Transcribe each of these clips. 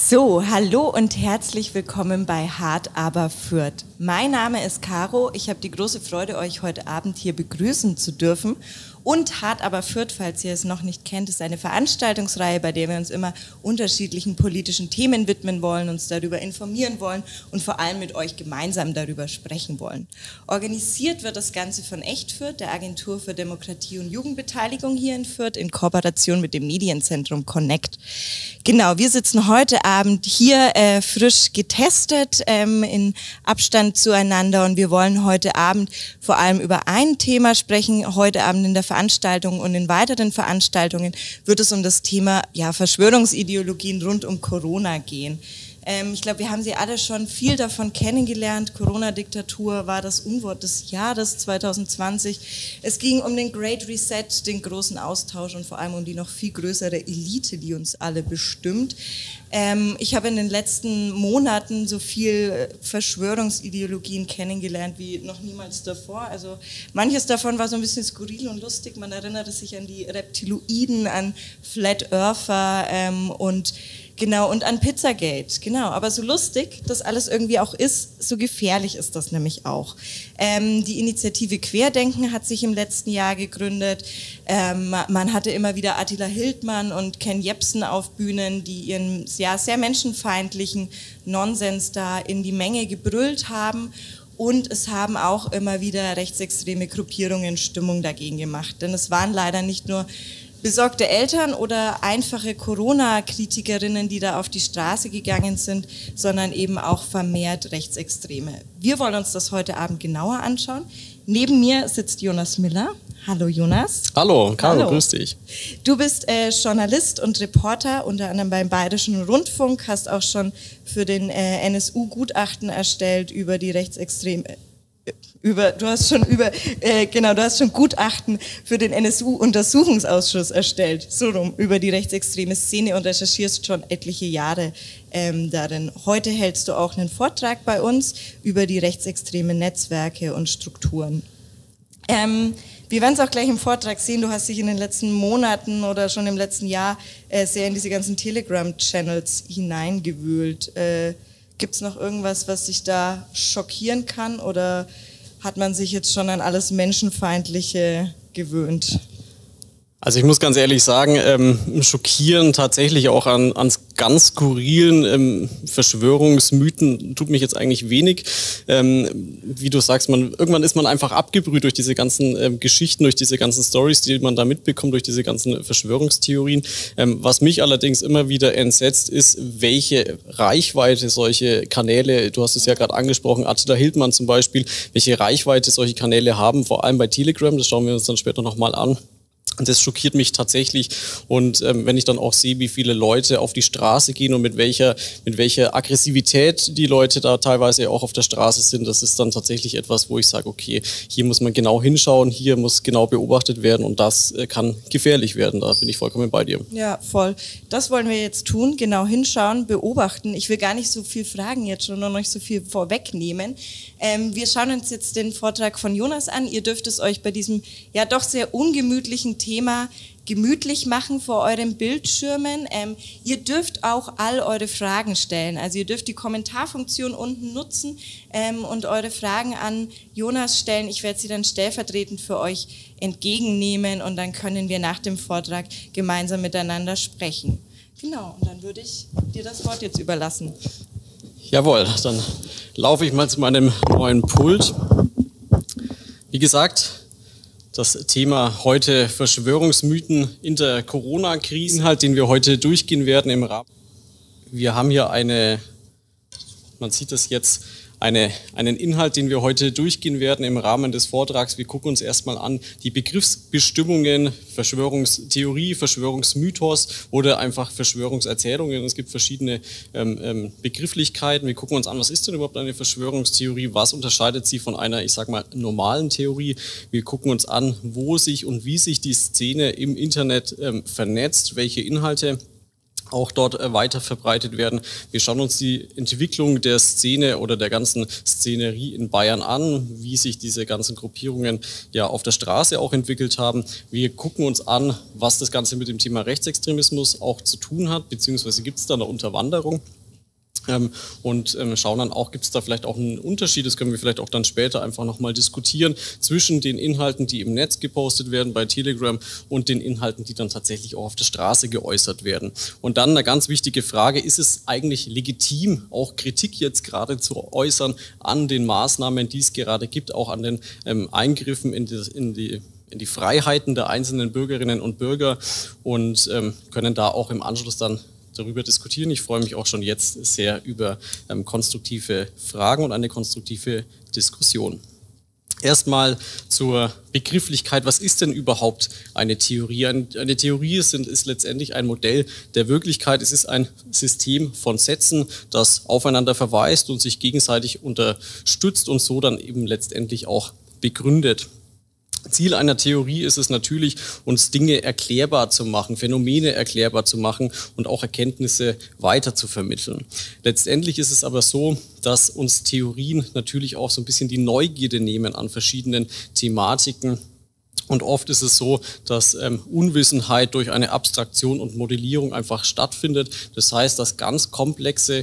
So, hallo und herzlich willkommen bei Hart aber Fürth. Mein Name ist Caro, ich habe die große Freude, euch heute Abend hier begrüßen zu dürfen. Und Hart aber Fürth, falls ihr es noch nicht kennt, ist eine Veranstaltungsreihe, bei der wir uns immer unterschiedlichen politischen Themen widmen wollen, uns darüber informieren wollen und vor allem mit euch gemeinsam darüber sprechen wollen. Organisiert wird das Ganze von Echt Fürth, der Agentur für Demokratie und Jugendbeteiligung hier in Fürth, in Kooperation mit dem Medienzentrum Connect. Genau, wir sitzen heute Abend hier frisch getestet, in Abstand zueinander, und wir wollen heute Abend vor allem über ein Thema sprechen. Heute Abend in der Veranstaltung und in weiteren Veranstaltungen wird es um das Thema Verschwörungsideologien rund um Corona gehen. Ich glaube, wir haben sie alle schon viel davon kennengelernt. Corona-Diktatur war das Unwort des Jahres 2020. Es ging um den Great Reset, den großen Austausch und vor allem um die noch viel größere Elite, die uns alle bestimmt. Ich habe in den letzten Monaten so viel Verschwörungsideologien kennengelernt wie noch niemals davor. Also manches davon war so ein bisschen skurril und lustig. Man erinnerte sich an die Reptiloiden, an Flat Earther und an Pizzagate, genau. Aber so lustig das alles irgendwie auch ist, so gefährlich ist das nämlich auch. Die Initiative Querdenken hat sich im letzten Jahr gegründet. Man hatte immer wieder Attila Hildmann und Ken Jebsen auf Bühnen, die ihren sehr menschenfeindlichen Nonsens da in die Menge gebrüllt haben. Und es haben auch immer wieder rechtsextreme Gruppierungen Stimmung dagegen gemacht. Denn es waren leider nicht nur besorgte Eltern oder einfache Corona-Kritikerinnen, die da auf die Straße gegangen sind, sondern eben auch vermehrt Rechtsextreme. Wir wollen uns das heute Abend genauer anschauen. Neben mir sitzt Jonas Miller. Hallo Jonas. Hallo, Caro, grüß dich. Du bist Journalist und Reporter, unter anderem beim Bayerischen Rundfunk, hast auch schon für den NSU Gutachten erstellt über die Rechtsextreme. Du hast schon Gutachten für den NSU-Untersuchungsausschuss erstellt, so rum, über die rechtsextreme Szene, und recherchierst schon etliche Jahre darin. Heute hältst du auch einen Vortrag bei uns über die rechtsextremen Netzwerke und Strukturen. Wir werden es auch gleich im Vortrag sehen, du hast dich in den letzten Monaten oder schon im letzten Jahr sehr in diese ganzen Telegram-Channels hineingewühlt. Gibt es noch irgendwas, was dich da schockieren kann, oder hat man sich jetzt schon an alles Menschenfeindliche gewöhnt? Also ich muss ganz ehrlich sagen, schockieren tatsächlich auch an ganz skurrilen Verschwörungsmythen tut mich jetzt eigentlich wenig. Wie du sagst, irgendwann ist man einfach abgebrüht durch diese ganzen Geschichten, durch diese ganzen Stories, die man da mitbekommt, durch diese ganzen Verschwörungstheorien. Was mich allerdings immer wieder entsetzt, ist, welche Reichweite solche Kanäle, du hast es ja gerade angesprochen, Attila Hildmann zum Beispiel, welche Reichweite solche Kanäle haben, vor allem bei Telegram, das schauen wir uns dann später nochmal an. Und das schockiert mich tatsächlich, und wenn ich dann auch sehe, wie viele Leute auf die Straße gehen und mit welcher Aggressivität die Leute da teilweise auch auf der Straße sind, das ist dann tatsächlich etwas, wo ich sage, okay, hier muss man genau hinschauen, hier muss genau beobachtet werden, und das kann gefährlich werden, da bin ich vollkommen bei dir. Ja, voll. Das wollen wir jetzt tun, genau hinschauen, beobachten. Ich will gar nicht so viel fragen jetzt schon und euch so viel vorwegnehmen. Wir schauen uns jetzt den Vortrag von Jonas an. Ihr dürft es euch bei diesem ja doch sehr ungemütlichen Thema gemütlich machen vor euren Bildschirmen. Ihr dürft auch all eure Fragen stellen. Also ihr dürft die Kommentarfunktion unten nutzen und eure Fragen an Jonas stellen. Ich werde sie dann stellvertretend für euch entgegennehmen, und dann können wir nach dem Vortrag gemeinsam miteinander sprechen. Genau, und dann würde ich dir das Wort jetzt überlassen. Jawohl, dann laufe ich mal zu meinem neuen Pult. Wie gesagt, das Thema heute Verschwörungsmythen in der Corona-Krise, Inhalt, den wir heute durchgehen werden im Rahmen. Wir haben hier man sieht das jetzt, einen Inhalt, den wir heute durchgehen werden im Rahmen des Vortrags. Wir gucken uns erstmal an die Begriffsbestimmungen, Verschwörungstheorie, Verschwörungsmythos oder einfach Verschwörungserzählungen. Es gibt verschiedene Begrifflichkeiten. Wir gucken uns an, was ist denn überhaupt eine Verschwörungstheorie? Was unterscheidet sie von einer, ich sag mal, normalen Theorie? Wir gucken uns an, wo sich und wie sich die Szene im Internet vernetzt, welche Inhalte auch dort weiter verbreitet werden. Wir schauen uns die Entwicklung der Szene oder der ganzen Szenerie in Bayern an, wie sich diese ganzen Gruppierungen ja auf der Straße auch entwickelt haben. Wir gucken uns an, was das Ganze mit dem Thema Rechtsextremismus auch zu tun hat, beziehungsweise gibt es da eine Unterwanderung. und schauen dann auch, gibt es da vielleicht auch einen Unterschied, das können wir vielleicht auch dann später einfach nochmal diskutieren, zwischen den Inhalten, die im Netz gepostet werden bei Telegram und den Inhalten, die dann tatsächlich auch auf der Straße geäußert werden. Und dann eine ganz wichtige Frage, ist es eigentlich legitim, auch Kritik jetzt gerade zu äußern an den Maßnahmen, die es gerade gibt, auch an den Eingriffen in die Freiheiten der einzelnen Bürgerinnen und Bürger und können da auch im Anschluss dann darüber diskutieren. Ich freue mich auch schon jetzt sehr über konstruktive Fragen und eine konstruktive Diskussion. Erstmal zur Begrifflichkeit. Was ist denn überhaupt eine Theorie? Eine Theorie ist letztendlich ein Modell der Wirklichkeit. Es ist ein System von Sätzen, das aufeinander verweist und sich gegenseitig unterstützt und so dann eben letztendlich auch begründet. Ziel einer Theorie ist es natürlich, uns Dinge erklärbar zu machen, Phänomene erklärbar zu machen und auch Erkenntnisse weiter zu vermitteln. Letztendlich ist es aber so, dass uns Theorien natürlich auch so ein bisschen die Neugierde nehmen an verschiedenen Thematiken. Und oft ist es so, dass Unwissenheit durch eine Abstraktion und Modellierung einfach stattfindet. Das heißt, dass ganz komplexe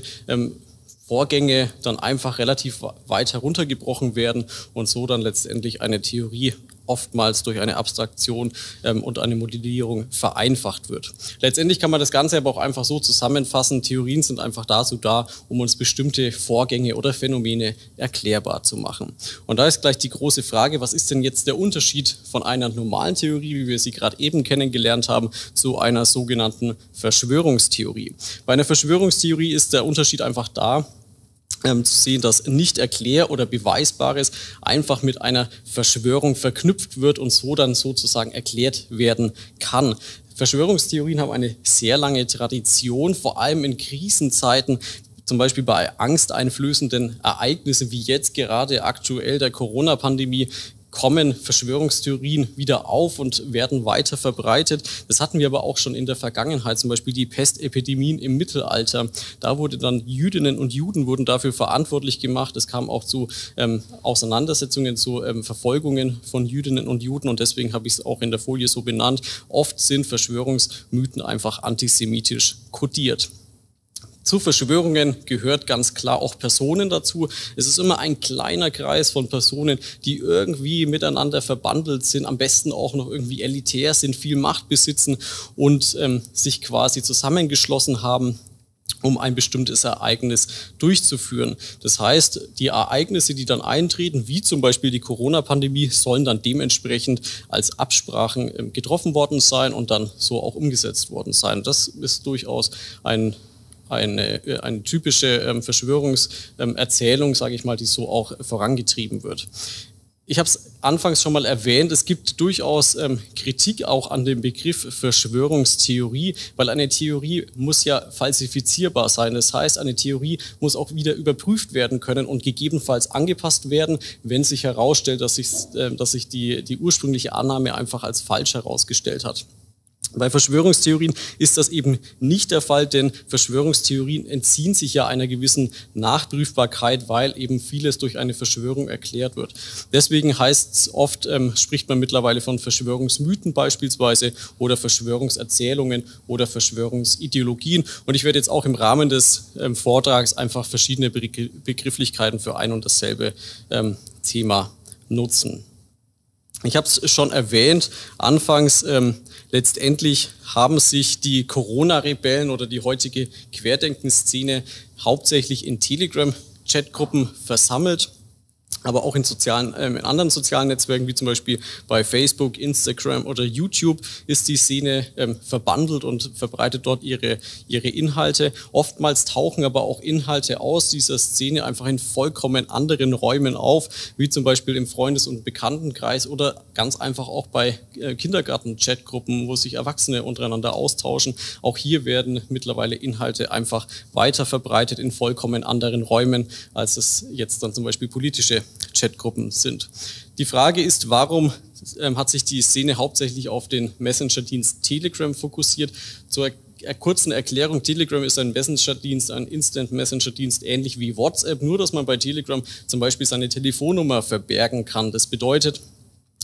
Vorgänge dann einfach relativ weit heruntergebrochen werden und so dann letztendlich eine Theorie oftmals durch eine Abstraktion und eine Modellierung vereinfacht wird. Letztendlich kann man das Ganze aber auch einfach so zusammenfassen, Theorien sind einfach dazu da, um uns bestimmte Vorgänge oder Phänomene erklärbar zu machen. Und da ist gleich die große Frage, was ist denn jetzt der Unterschied von einer normalen Theorie, wie wir sie gerade eben kennengelernt haben, zu einer sogenannten Verschwörungstheorie? Bei einer Verschwörungstheorie ist der Unterschied einfach da, zu sehen, dass nicht erklär- oder Beweisbares einfach mit einer Verschwörung verknüpft wird und so dann sozusagen erklärt werden kann. Verschwörungstheorien haben eine sehr lange Tradition, vor allem in Krisenzeiten, zum Beispiel bei angsteinflößenden Ereignissen wie jetzt gerade aktuell der Corona-Pandemie, kommen Verschwörungstheorien wieder auf und werden weiter verbreitet. Das hatten wir aber auch schon in der Vergangenheit, zum Beispiel die Pestepidemien im Mittelalter. Da wurde dann Jüdinnen und Juden wurden dafür verantwortlich gemacht. Es kam auch zu Auseinandersetzungen, zu Verfolgungen von Jüdinnen und Juden und deswegen habe ich es auch in der Folie so benannt. Oft sind Verschwörungsmythen einfach antisemitisch kodiert. Zu Verschwörungen gehört ganz klar auch Personen dazu. Es ist immer ein kleiner Kreis von Personen, die irgendwie miteinander verbandelt sind, am besten auch noch irgendwie elitär sind, viel Macht besitzen und sich quasi zusammengeschlossen haben, um ein bestimmtes Ereignis durchzuführen. Das heißt, die Ereignisse, die dann eintreten, wie zum Beispiel die Corona-Pandemie, sollen dann dementsprechend als Absprachen getroffen worden sein und dann so auch umgesetzt worden sein. Das ist durchaus eine typische Verschwörungserzählung, sage ich mal, die so auch vorangetrieben wird. Ich habe es anfangs schon mal erwähnt, es gibt durchaus Kritik auch an dem Begriff Verschwörungstheorie, weil eine Theorie muss ja falsifizierbar sein. Das heißt, eine Theorie muss auch wieder überprüft werden können und gegebenenfalls angepasst werden, wenn sich herausstellt, dass sich die ursprüngliche Annahme einfach als falsch herausgestellt hat. Bei Verschwörungstheorien ist das eben nicht der Fall, denn Verschwörungstheorien entziehen sich ja einer gewissen Nachprüfbarkeit, weil eben vieles durch eine Verschwörung erklärt wird. Deswegen heißt es oft, spricht man mittlerweile von Verschwörungsmythen beispielsweise oder Verschwörungserzählungen oder Verschwörungsideologien. Und ich werde jetzt auch im Rahmen des Vortrags einfach verschiedene Begrifflichkeiten für ein und dasselbe Thema nutzen. Ich habe es schon erwähnt, anfangs letztendlich haben sich die Corona-Rebellen oder die heutige Querdenken-Szene hauptsächlich in Telegram-Chatgruppen versammelt, aber auch in anderen sozialen Netzwerken, wie zum Beispiel bei Facebook, Instagram oder YouTube, ist die Szene verbandelt und verbreitet dort ihre Inhalte. Oftmals tauchen aber auch Inhalte aus dieser Szene einfach in vollkommen anderen Räumen auf, wie zum Beispiel im Freundes- und Bekanntenkreis oder ganz einfach auch bei Kindergarten-Chatgruppen, wo sich Erwachsene untereinander austauschen. Auch hier werden mittlerweile Inhalte einfach weiter verbreitet in vollkommen anderen Räumen, als es jetzt dann zum Beispiel politische Chatgruppen sind. Die Frage ist, warum hat sich die Szene hauptsächlich auf den Messenger-Dienst Telegram fokussiert? Zur kurzen Erklärung, Telegram ist ein Messenger-Dienst, ein Instant-Messenger-Dienst, ähnlich wie WhatsApp, nur dass man bei Telegram zum Beispiel seine Telefonnummer verbergen kann. Das bedeutet,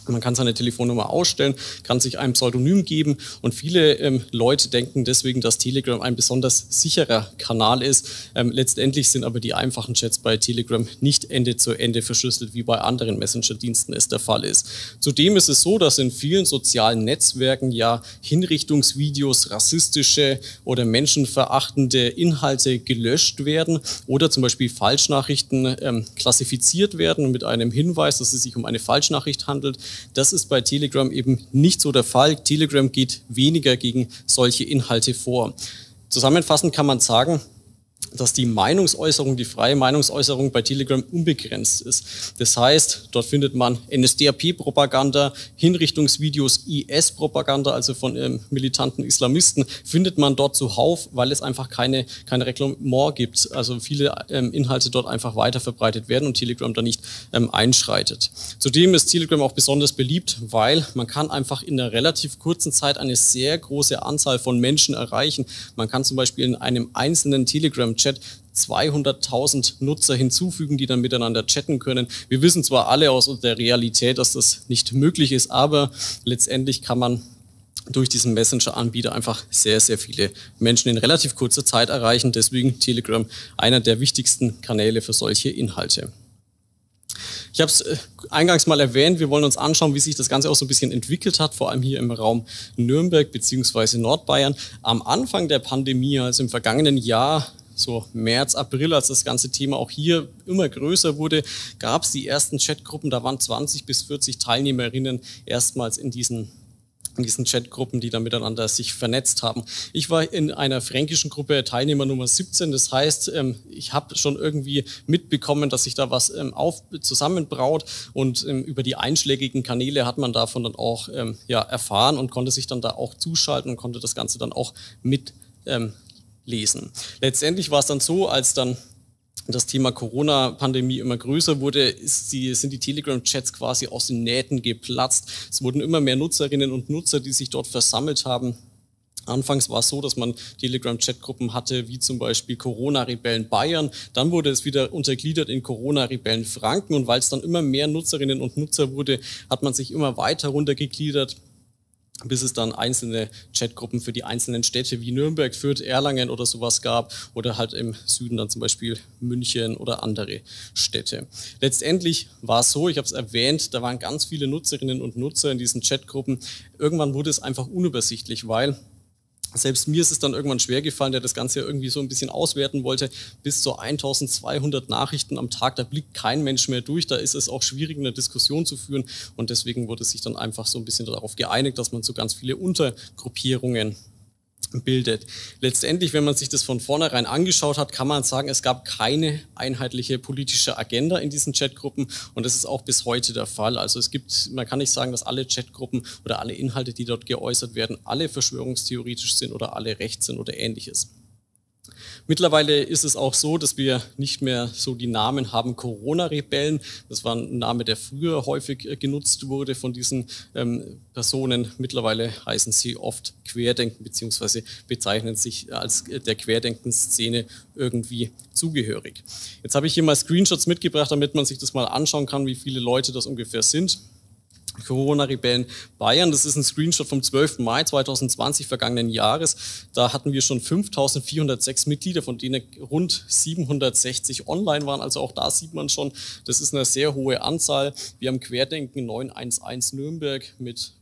Man kann seine Telefonnummer ausstellen, kann sich ein Pseudonym geben und viele Leute denken deswegen, dass Telegram ein besonders sicherer Kanal ist. Letztendlich sind aber die einfachen Chats bei Telegram nicht Ende zu Ende verschlüsselt, wie bei anderen Messenger-Diensten es der Fall ist. Zudem ist es so, dass in vielen sozialen Netzwerken ja Hinrichtungsvideos, rassistische oder menschenverachtende Inhalte gelöscht werden oder zum Beispiel Falschnachrichten klassifiziert werden mit einem Hinweis, dass es sich um eine Falschnachricht handelt. Das ist bei Telegram eben nicht so der Fall. Telegram geht weniger gegen solche Inhalte vor. Zusammenfassend kann man sagen, dass die Meinungsäußerung, die freie Meinungsäußerung bei Telegram unbegrenzt ist. Das heißt, dort findet man NSDAP-Propaganda, Hinrichtungsvideos, IS-Propaganda, also von militanten Islamisten, findet man dort zuhauf, weil es einfach keine Reglement gibt. Also viele Inhalte dort einfach weiter verbreitet werden und Telegram da nicht einschreitet. Zudem ist Telegram auch besonders beliebt, weil man kann einfach in einer relativ kurzen Zeit eine sehr große Anzahl von Menschen erreichen. Man kann zum Beispiel in einem einzelnen Telegram-Chat 200.000 Nutzer hinzufügen, die dann miteinander chatten können. Wir wissen zwar alle aus der Realität, dass das nicht möglich ist, aber letztendlich kann man durch diesen Messenger-Anbieter einfach sehr, sehr viele Menschen in relativ kurzer Zeit erreichen. Deswegen Telegram einer der wichtigsten Kanäle für solche Inhalte. Ich habe es eingangs mal erwähnt, wir wollen uns anschauen, wie sich das Ganze auch so ein bisschen entwickelt hat, vor allem hier im Raum Nürnberg bzw. Nordbayern. Am Anfang der Pandemie, also im vergangenen Jahr, so März, April, als das ganze Thema auch hier immer größer wurde, gab es die ersten Chatgruppen, da waren 20 bis 40 Teilnehmerinnen erstmals in diesen Chatgruppen, die da miteinander sich vernetzt haben. Ich war in einer fränkischen Gruppe Teilnehmer Nummer 17, das heißt, ich habe schon irgendwie mitbekommen, dass sich da was zusammenbraut und über die einschlägigen Kanäle hat man davon dann auch erfahren und konnte sich dann da auch zuschalten und konnte das Ganze dann auch mitlesen. Letztendlich war es dann so, als dann das Thema Corona-Pandemie immer größer wurde, sind die Telegram-Chats quasi aus den Nähten geplatzt. Es wurden immer mehr Nutzerinnen und Nutzer, die sich dort versammelt haben. Anfangs war es so, dass man Telegram-Chatgruppen hatte, wie zum Beispiel Corona-Rebellen Bayern. Dann wurde es wieder untergliedert in Corona-Rebellen Franken. Und weil es dann immer mehr Nutzerinnen und Nutzer wurde, hat man sich immer weiter runtergegliedert, bis es dann einzelne Chatgruppen für die einzelnen Städte wie Nürnberg, Fürth, Erlangen oder sowas gab oder halt im Süden dann zum Beispiel München oder andere Städte. Letztendlich war es so, ich habe es erwähnt, da waren ganz viele Nutzerinnen und Nutzer in diesen Chatgruppen. Irgendwann wurde es einfach unübersichtlich, weil selbst mir ist es dann irgendwann schwer gefallen, der das Ganze irgendwie so ein bisschen auswerten wollte. Bis zu 1200 Nachrichten am Tag, da blickt kein Mensch mehr durch. Da ist es auch schwierig, eine Diskussion zu führen. Und deswegen wurde sich dann einfach so ein bisschen darauf geeinigt, dass man so ganz viele Untergruppierungen bildet. Letztendlich, wenn man sich das von vornherein angeschaut hat, kann man sagen, es gab keine einheitliche politische Agenda in diesen Chatgruppen und das ist auch bis heute der Fall. Also man kann nicht sagen, dass alle Chatgruppen oder alle Inhalte, die dort geäußert werden, alle verschwörungstheoretisch sind oder alle rechts sind oder ähnliches. Mittlerweile ist es auch so, dass wir nicht mehr so die Namen haben Corona-Rebellen. Das war ein Name, der früher häufig genutzt wurde von diesen Personen. Mittlerweile heißen sie oft Querdenken bzw. bezeichnen sich als der Querdenken-Szene irgendwie zugehörig. Jetzt habe ich hier mal Screenshots mitgebracht, damit man sich das mal anschauen kann, wie viele Leute das ungefähr sind. Corona-Rebellen Bayern, das ist ein Screenshot vom 12. Mai 2020 vergangenen Jahres. Da hatten wir schon 5.406 Mitglieder, von denen rund 760 online waren. Also auch da sieht man schon, das ist eine sehr hohe Anzahl. Wir haben Querdenken 911 Nürnberg mit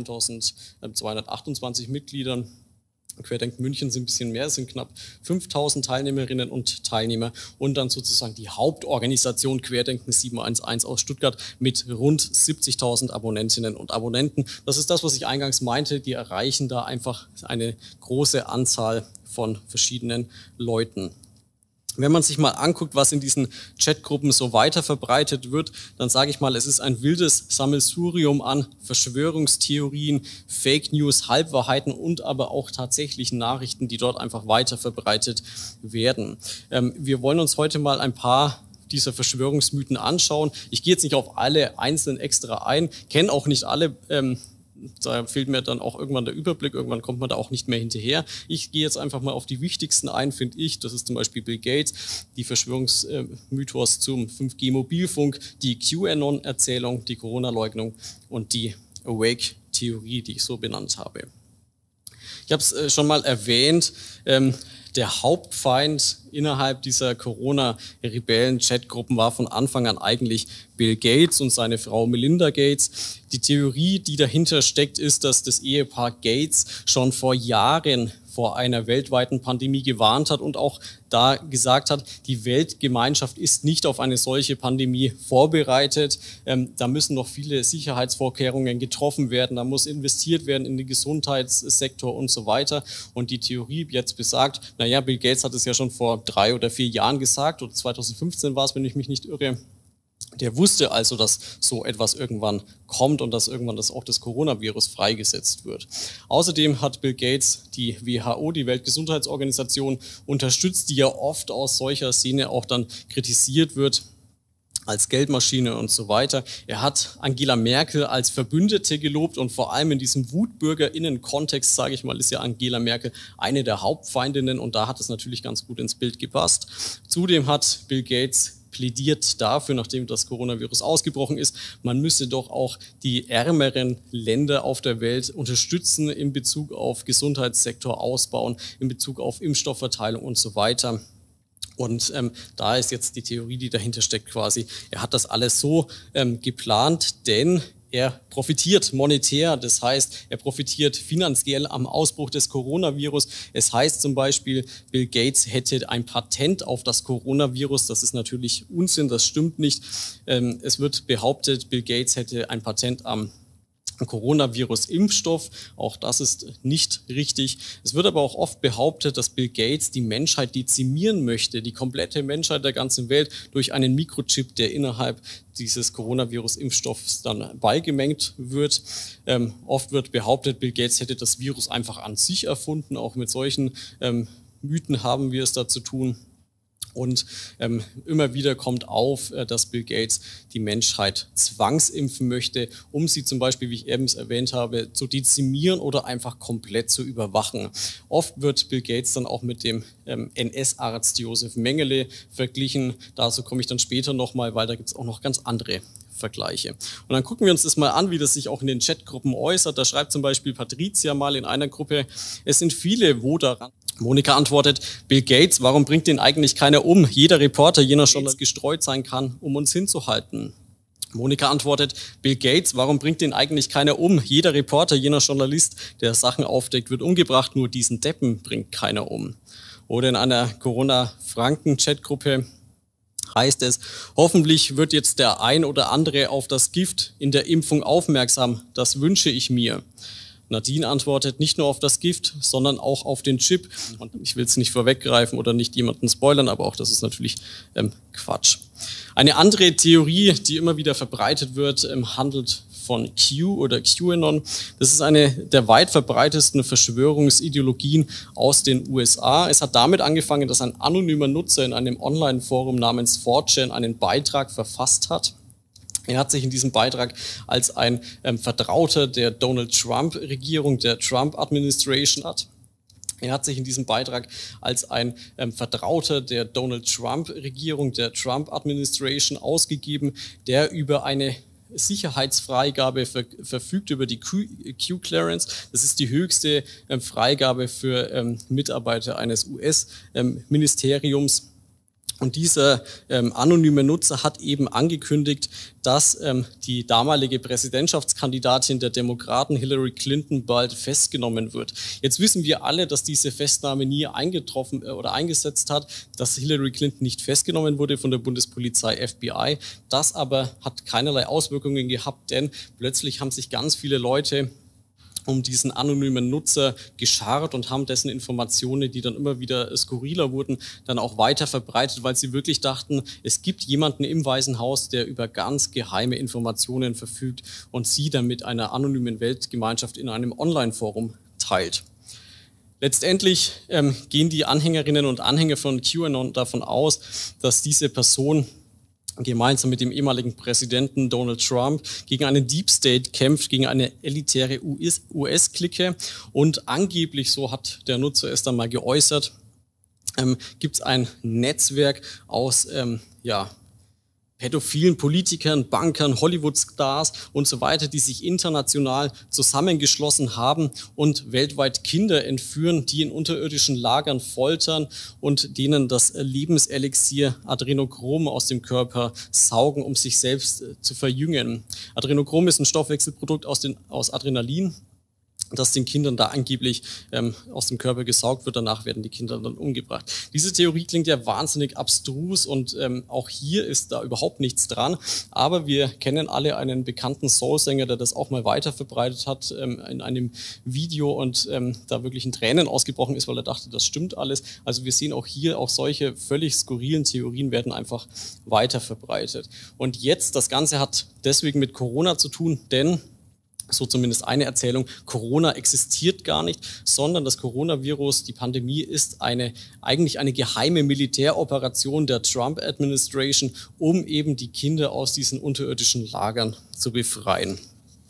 1.228 Mitgliedern. Querdenken München sind ein bisschen mehr, es sind knapp 5.000 Teilnehmerinnen und Teilnehmer und dann sozusagen die Hauptorganisation Querdenken 711 aus Stuttgart mit rund 70.000 Abonnentinnen und Abonnenten. Das ist das, was ich eingangs meinte, die erreichen da einfach eine große Anzahl von verschiedenen Leuten. Wenn man sich mal anguckt, was in diesen Chatgruppen so weiter verbreitet wird, dann sage ich mal, es ist ein wildes Sammelsurium an Verschwörungstheorien, Fake News, Halbwahrheiten und aber auch tatsächlichen Nachrichten, die dort einfach weiter verbreitet werden. Wir wollen uns heute mal ein paar dieser Verschwörungsmythen anschauen. Ich gehe jetzt nicht auf alle einzeln extra ein, kenne auch nicht alle da fehlt mir dann auch irgendwann der Überblick, irgendwann kommt man da auch nicht mehr hinterher. Ich gehe jetzt einfach mal auf die wichtigsten ein, finde ich. Das ist zum Beispiel Bill Gates, die Verschwörungsmythos zum 5G-Mobilfunk, die QAnon-Erzählung, die Corona-Leugnung und die Awake-Theorie, die ich so benannt habe. Ich habe es schon mal erwähnt, der Hauptfeind innerhalb dieser Corona-Rebellen-Chatgruppen war von Anfang an eigentlich Bill Gates und seine Frau Melinda Gates. Die Theorie, die dahinter steckt, ist, dass das Ehepaar Gates schon vor Jahren vor einer weltweiten Pandemie gewarnt hat und auch da gesagt hat, die Weltgemeinschaft ist nicht auf eine solche Pandemie vorbereitet. Da müssen noch viele Sicherheitsvorkehrungen getroffen werden, da muss investiert werden in den Gesundheitssektor und so weiter. Und die Theorie jetzt besagt, naja, Bill Gates hat es ja schon vor 3 oder 4 Jahren gesagt, oder 2015 war es, wenn ich mich nicht irre. Der wusste also, dass so etwas irgendwann kommt und dass irgendwann auch das Coronavirus freigesetzt wird. Außerdem hat Bill Gates die WHO, die Weltgesundheitsorganisation, unterstützt, die ja oft aus solcher Szene auch dann kritisiert wird als Geldmaschine und so weiter. Er hat Angela Merkel als Verbündete gelobt und vor allem in diesem WutbürgerInnen-Kontext, sage ich mal, ist ja Angela Merkel eine der Hauptfeindinnen und da hat es natürlich ganz gut ins Bild gepasst. Zudem hat Bill Gates plädiert dafür, nachdem das Coronavirus ausgebrochen ist, man müsse doch auch die ärmeren Länder auf der Welt unterstützen in Bezug auf Gesundheitssektor ausbauen, in Bezug auf Impfstoffverteilung und so weiter. Und da ist jetzt die Theorie, die dahinter steckt quasi, er hat das alles so geplant, denn er profitiert monetär, das heißt, er profitiert finanziell am Ausbruch des Coronavirus. Es heißt zum Beispiel, Bill Gates hätte ein Patent auf das Coronavirus. Das ist natürlich Unsinn, das stimmt nicht. Es wird behauptet, Bill Gates hätte ein Patent am Coronavirus-Impfstoff, auch das ist nicht richtig. Es wird aber auch oft behauptet, dass Bill Gates die Menschheit dezimieren möchte, die komplette Menschheit der ganzen Welt durch einen Mikrochip, der innerhalb dieses Coronavirus-Impfstoffs dann beigemengt wird. Oft wird behauptet, Bill Gates hätte das Virus einfach an sich erfunden. Auch mit solchen Mythen haben wir es da zu tun. Und immer wieder kommt auf, dass Bill Gates die Menschheit zwangsimpfen möchte, um sie zum Beispiel, wie ich eben erwähnt habe, zu dezimieren oder einfach komplett zu überwachen. Oft wird Bill Gates dann auch mit dem NS-Arzt Josef Mengele verglichen. Dazu komme ich dann später nochmal, weil da gibt es auch noch ganz andere Vergleiche. Und dann gucken wir uns das mal an, wie das sich auch in den Chatgruppen äußert. Da schreibt zum Beispiel Patricia mal in einer Gruppe, es sind viele, wo daran. Monika antwortet, Bill Gates, warum bringt den eigentlich keiner um? Jeder Reporter, jener Journalist gestreut sein kann, um uns hinzuhalten. Monika antwortet, Bill Gates, warum bringt den eigentlich keiner um? Jeder Reporter, jener Journalist, der Sachen aufdeckt, wird umgebracht, nur diesen Deppen bringt keiner um. Oder in einer Corona-Franken-Chatgruppe heißt es, hoffentlich wird jetzt der ein oder andere auf das Gift in der Impfung aufmerksam, das wünsche ich mir. Nadine antwortet nicht nur auf das Gift, sondern auch auf den Chip. Und ich will es nicht vorweggreifen oder nicht jemanden spoilern, aber auch das ist natürlich Quatsch. Eine andere Theorie, die immer wieder verbreitet wird, handelt von Q oder QAnon. Das ist eine der weit verbreitetsten Verschwörungsideologien aus den USA. Es hat damit angefangen, dass ein anonymer Nutzer in einem Online-Forum namens 4chan einen Beitrag verfasst hat. Er hat sich in diesem Beitrag als ein Vertrauter der Donald Trump-Regierung, der Trump-Administration hat. Er hat sich in diesem Beitrag als ein Vertrauter der Donald Trump-Regierung, der Trump-Administration ausgegeben, der über eine Sicherheitsfreigabe verfügt, über die Q-Clearance. Das ist die höchste Freigabe für Mitarbeiter eines US-Ministeriums. Und dieser anonyme Nutzer hat eben angekündigt, dass die damalige Präsidentschaftskandidatin der Demokraten Hillary Clinton bald festgenommen wird. Jetzt wissen wir alle, dass diese Festnahme nie eingetroffen oder eingesetzt hat, dass Hillary Clinton nicht festgenommen wurde von der Bundespolizei FBI. Das aber hat keinerlei Auswirkungen gehabt, denn plötzlich haben sich ganz viele Leute um diesen anonymen Nutzer geschart und haben dessen Informationen, die dann immer wieder skurriler wurden, dann auch weiter verbreitet, weil sie wirklich dachten, es gibt jemanden im Weißen Haus, der über ganz geheime Informationen verfügt und sie dann mit einer anonymen Weltgemeinschaft in einem Online-Forum teilt. Letztendlich gehen die Anhängerinnen und Anhänger von QAnon davon aus, dass diese Person gemeinsam mit dem ehemaligen Präsidenten Donald Trump gegen einen Deep State kämpft, gegen eine elitäre US-Clique. Und angeblich, so hat der Nutzer es dann mal geäußert, gibt es ein Netzwerk aus pädophilen Politikern, Bankern, Hollywood-Stars und so weiter, die sich international zusammengeschlossen haben und weltweit Kinder entführen, die in unterirdischen Lagern foltern und denen das Lebenselixier Adrenochrom aus dem Körper saugen, um sich selbst zu verjüngen. Adrenochrom ist ein Stoffwechselprodukt aus Adrenalin, das den Kindern da angeblich aus dem Körper gesaugt wird. Danach werden die Kinder dann umgebracht. Diese Theorie klingt ja wahnsinnig abstrus und auch hier ist da überhaupt nichts dran. Aber wir kennen alle einen bekannten Soul-Sänger, der das auch mal weiter verbreitet hat in einem Video und da wirklich in Tränen ausgebrochen ist, weil er dachte, das stimmt alles. Also wir sehen auch hier, auch solche völlig skurrilen Theorien werden einfach weiter verbreitet. Und jetzt, das Ganze hat deswegen mit Corona zu tun, denn so zumindest eine Erzählung, Corona existiert gar nicht, sondern das Coronavirus, die Pandemie ist eigentlich eine geheime Militäroperation der Trump-Administration, um eben die Kinder aus diesen unterirdischen Lagern zu befreien.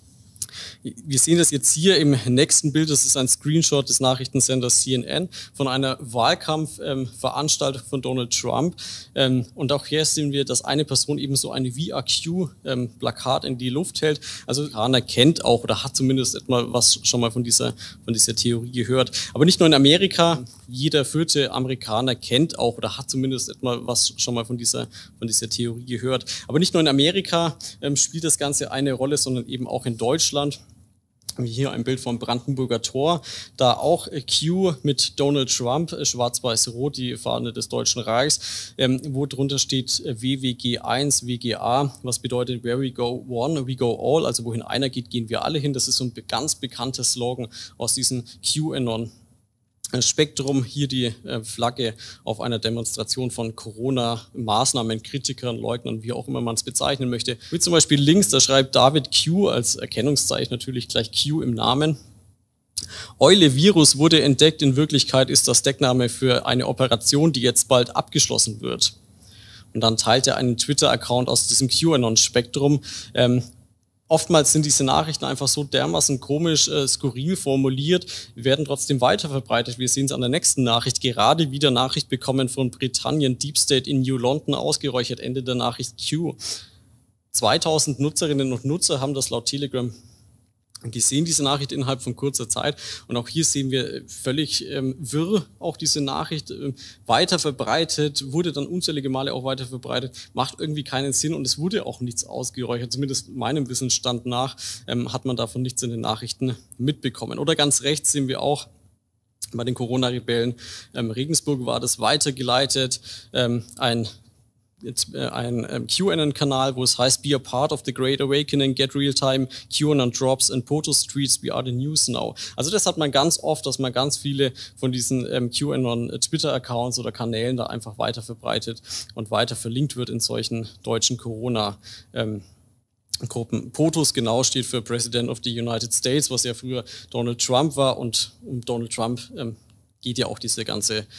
Wir sehen das jetzt hier im nächsten Bild, das ist ein Screenshot des Nachrichtensenders CNN von einer Wahlkampfveranstaltung von Donald Trump. Und auch hier sehen wir, dass eine Person eben so eine VRQ-Plakat in die Luft hält. Also Amerikaner kennt auch oder hat zumindest etwas schon mal von dieser Theorie gehört. Aber nicht nur in Amerika, jeder 4. Amerikaner kennt auch oder hat zumindest etwas schon mal von dieser Theorie gehört. Aber nicht nur in Amerika spielt das Ganze eine Rolle, sondern eben auch in Deutschland. Hier ein Bild vom Brandenburger Tor, da auch Q mit Donald Trump, schwarz-weiß-rot, die Fahne des Deutschen Reichs, wo drunter steht WWG1, WGA, was bedeutet Where we go one, we go all, also wohin einer geht, gehen wir alle hin. Das ist so ein ganz bekannter Slogan aus diesem QAnon Spektrum, hier die Flagge auf einer Demonstration von Corona-Maßnahmen, Kritikern, Leugnern, wie auch immer man es bezeichnen möchte. Wie zum Beispiel links, da schreibt David Q als Erkennungszeichen natürlich gleich Q im Namen. Eule Virus wurde entdeckt, in Wirklichkeit ist das Deckname für eine Operation, die jetzt bald abgeschlossen wird. Und dann teilt er einen Twitter-Account aus diesem QAnon-Spektrum. Oftmals sind diese Nachrichten einfach so dermaßen komisch, skurril formuliert, werden trotzdem weiterverbreitet. Wir sehen es an der nächsten Nachricht. Gerade wieder Nachricht bekommen von Britannien, Deep State in New London ausgeräuchert. Ende der Nachricht Q. 2000 Nutzerinnen und Nutzer haben das laut Telegram gesehen, diese Nachricht innerhalb von kurzer Zeit. Und auch hier sehen wir völlig wirr auch diese Nachricht weiter verbreitet, wurde dann unzählige Male auch weiter verbreitet, macht irgendwie keinen Sinn und es wurde auch nichts ausgeräuchert, zumindest meinem Wissensstand nach hat man davon nichts in den Nachrichten mitbekommen. Oder ganz rechts sehen wir auch bei den Corona-Rebellen, Regensburg war das weitergeleitet, ein QAnon-Kanal, wo es heißt, be a part of the Great Awakening, get real-time QAnon drops and Poto Streets, we are the news now. Also das hat man ganz oft, dass man ganz viele von diesen QAnon-Twitter-Accounts oder Kanälen da einfach weiter verbreitet und weiter verlinkt wird in solchen deutschen Corona-Gruppen. POTUS genau steht für President of the United States, was ja früher Donald Trump war und um Donald Trump geht ja auch diese ganze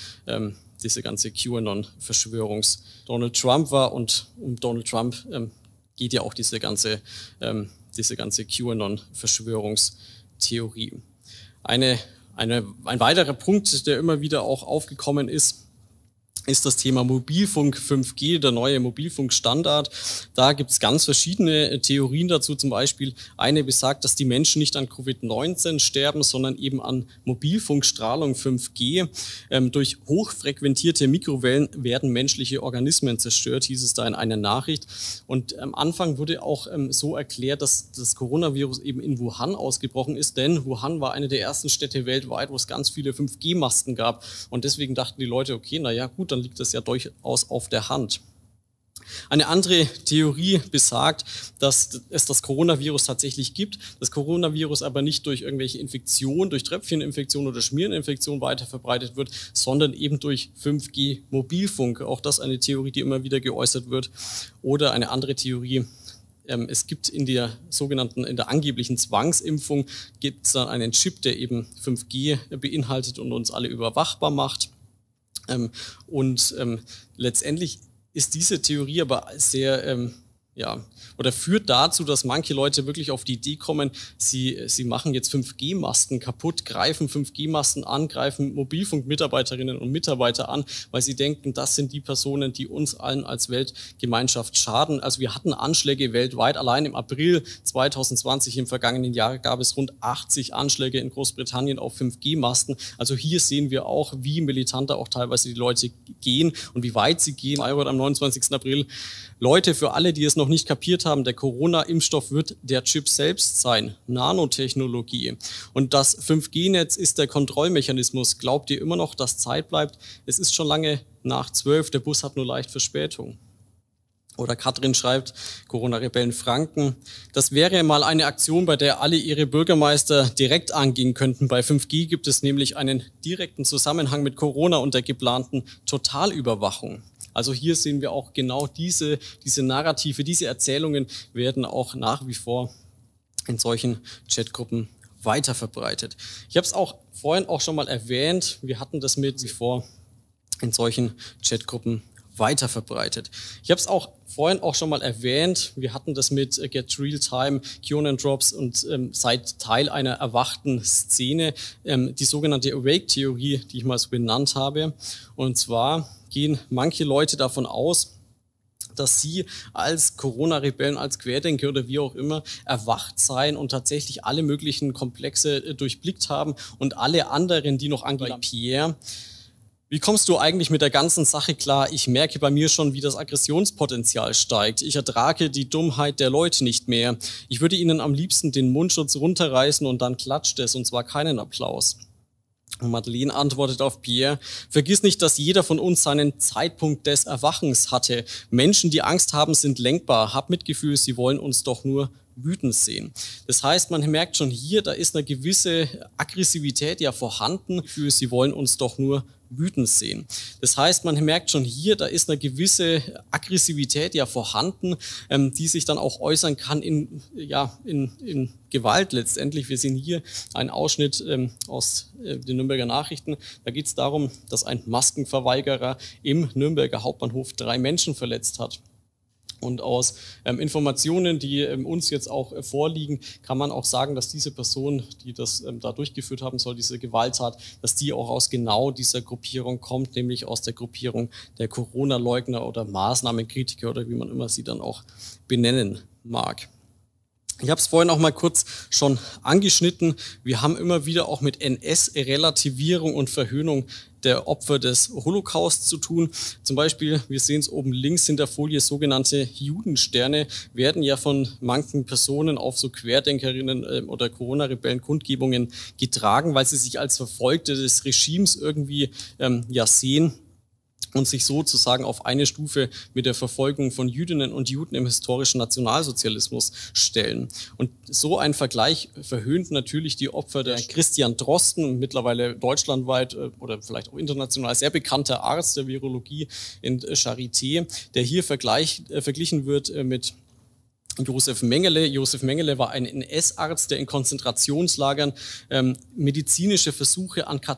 QAnon-Verschwörungs Donald Trump war und um Donald Trump geht ja auch diese ganze QAnon-Verschwörungstheorie. Ein weiterer Punkt, der immer wieder auch aufgekommen ist das Thema Mobilfunk 5G, der neue Mobilfunkstandard. Da gibt es ganz verschiedene Theorien dazu. Zum Beispiel eine besagt, dass die Menschen nicht an Covid-19 sterben, sondern eben an Mobilfunkstrahlung 5G. Durch hochfrequentierte Mikrowellen werden menschliche Organismen zerstört, hieß es da in einer Nachricht. Und am Anfang wurde auch so erklärt, dass das Coronavirus eben in Wuhan ausgebrochen ist, denn Wuhan war eine der ersten Städte weltweit, wo es ganz viele 5G-Masten gab. Und deswegen dachten die Leute, okay, naja gut, dann liegt das ja durchaus auf der Hand. Eine andere Theorie besagt, dass es das Coronavirus tatsächlich gibt, das Coronavirus aber nicht durch irgendwelche Infektionen, durch Tröpfcheninfektion oder Schmiereninfektion weiter verbreitet wird, sondern eben durch 5G-Mobilfunk. Auch das eine Theorie, die immer wieder geäußert wird. Oder eine andere Theorie, es gibt in der angeblichen Zwangsimpfung, gibt es dann einen Chip, der eben 5G beinhaltet und uns alle überwachbar macht. Letztendlich ist diese Theorie aber sehr, oder führt dazu, dass manche Leute wirklich auf die Idee kommen, sie machen jetzt 5G-Masten kaputt, greifen 5G-Masten an, greifen Mobilfunkmitarbeiterinnen und Mitarbeiter an, weil sie denken, das sind die Personen, die uns allen als Weltgemeinschaft schaden. Also wir hatten Anschläge weltweit. Allein im April 2020 im vergangenen Jahr gab es rund 80 Anschläge in Großbritannien auf 5G-Masten. Also hier sehen wir auch, wie militant da auch teilweise die Leute gehen und wie weit sie gehen. Am 29. April, Leute, für alle, die es noch nicht kapiert haben, der Corona-Impfstoff wird der Chip selbst sein, Nanotechnologie. Und das 5G-Netz ist der Kontrollmechanismus. Glaubt ihr immer noch, dass Zeit bleibt? Es ist schon lange nach 12, der Bus hat nur leicht Verspätung. Oder Katrin schreibt, Corona-Rebellen Franken, das wäre mal eine Aktion, bei der alle ihre Bürgermeister direkt angehen könnten. Bei 5G gibt es nämlich einen direkten Zusammenhang mit Corona und der geplanten Totalüberwachung. Also hier sehen wir auch genau diese Narrative, diese Erzählungen werden auch nach wie vor in solchen Chatgruppen weiterverbreitet. Ich habe es auch vorhin auch schon mal erwähnt, wir hatten das mit wie vor in solchen Chatgruppen weiterverbreitet. Ich habe es auch vorhin auch schon mal erwähnt, wir hatten das mit Get Real Time, QAnon Drops und seid Teil einer erwachten Szene, die sogenannte Awake-Theorie, die ich mal so benannt habe. Und zwar gehen manche Leute davon aus, dass sie als Corona-Rebellen, als Querdenker oder wie auch immer erwacht seien und tatsächlich alle möglichen Komplexe durchblickt haben und alle anderen, die noch angehen. Pierre, wie kommst du eigentlich mit der ganzen Sache klar? Ich merke bei mir schon, wie das Aggressionspotenzial steigt. Ich ertrage die Dummheit der Leute nicht mehr. Ich würde ihnen am liebsten den Mundschutz runterreißen und dann klatscht es, und zwar keinen Applaus. Und Madeleine antwortet auf Pierre, vergiss nicht, dass jeder von uns seinen Zeitpunkt des Erwachens hatte. Menschen, die Angst haben, sind lenkbar. Hab Mitgefühl, sie wollen uns doch nur wütend sehen. Das heißt, man merkt schon hier, da ist eine gewisse Aggressivität ja vorhanden. Sie wollen uns doch nur wütend sehen. Das heißt, man merkt schon hier, da ist eine gewisse Aggressivität ja vorhanden, die sich dann auch äußern kann in Gewalt letztendlich. Wir sehen hier einen Ausschnitt aus den Nürnberger Nachrichten. Da geht es darum, dass ein Maskenverweigerer im Nürnberger Hauptbahnhof 3 Menschen verletzt hat. Und aus Informationen, die uns jetzt auch vorliegen, kann man auch sagen, dass diese Person, die das da durchgeführt haben soll, diese Gewalttat, dass die auch aus genau dieser Gruppierung kommt, nämlich aus der Gruppierung der Corona-Leugner oder Maßnahmenkritiker oder wie man immer sie dann auch benennen mag. Ich habe es vorhin auch mal kurz schon angeschnitten. Wir haben immer wieder auch mit NS-Relativierung und Verhöhnung der Opfer des Holocaust zu tun. Zum Beispiel, wir sehen es oben links in der Folie, sogenannte Judensterne werden ja von manchen Personen auf so Querdenkerinnen oder Corona-Rebellen-Kundgebungen getragen, weil sie sich als Verfolgte des Regimes irgendwie sehen und sich sozusagen auf eine Stufe mit der Verfolgung von Jüdinnen und Juden im historischen Nationalsozialismus stellen. Und so ein Vergleich verhöhnt natürlich die Opfer der Christian Drosten, mittlerweile deutschlandweit oder vielleicht auch international sehr bekannter Arzt der Virologie in Charité, der hier verglichen wird mit Josef Mengele. Josef Mengele war ein NS-Arzt, der in Konzentrationslagern medizinische Versuche an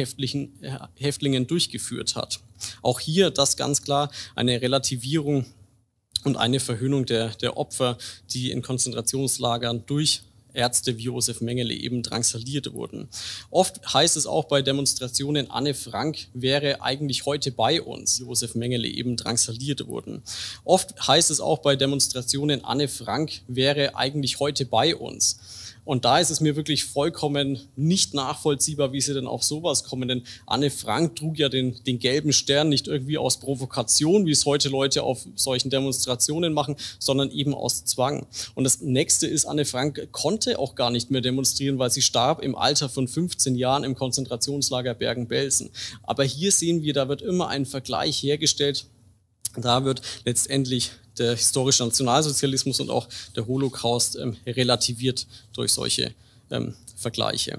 KZ-Häftlingen durchgeführt hat. Auch hier das ganz klar eine Relativierung und eine Verhöhnung der Opfer, die in Konzentrationslagern durch Ärzte wie Josef Mengele eben drangsaliert wurden. Oft heißt es auch bei Demonstrationen, Anne Frank wäre eigentlich heute bei uns, Josef Mengele eben drangsaliert wurden. Oft heißt es auch bei Demonstrationen, Anne Frank wäre eigentlich heute bei uns. Und da ist es mir wirklich vollkommen nicht nachvollziehbar, wie sie denn auf sowas kommen. Denn Anne Frank trug ja den gelben Stern nicht irgendwie aus Provokation, wie es heute Leute auf solchen Demonstrationen machen, sondern eben aus Zwang. Und das Nächste ist, Anne Frank konnte auch gar nicht mehr demonstrieren, weil sie starb im Alter von 15 Jahren im Konzentrationslager Bergen-Belsen. Aber hier sehen wir, da wird immer ein Vergleich hergestellt. Da wird letztendlich der historische Nationalsozialismus und auch der Holocaust relativiert durch solche Vergleiche.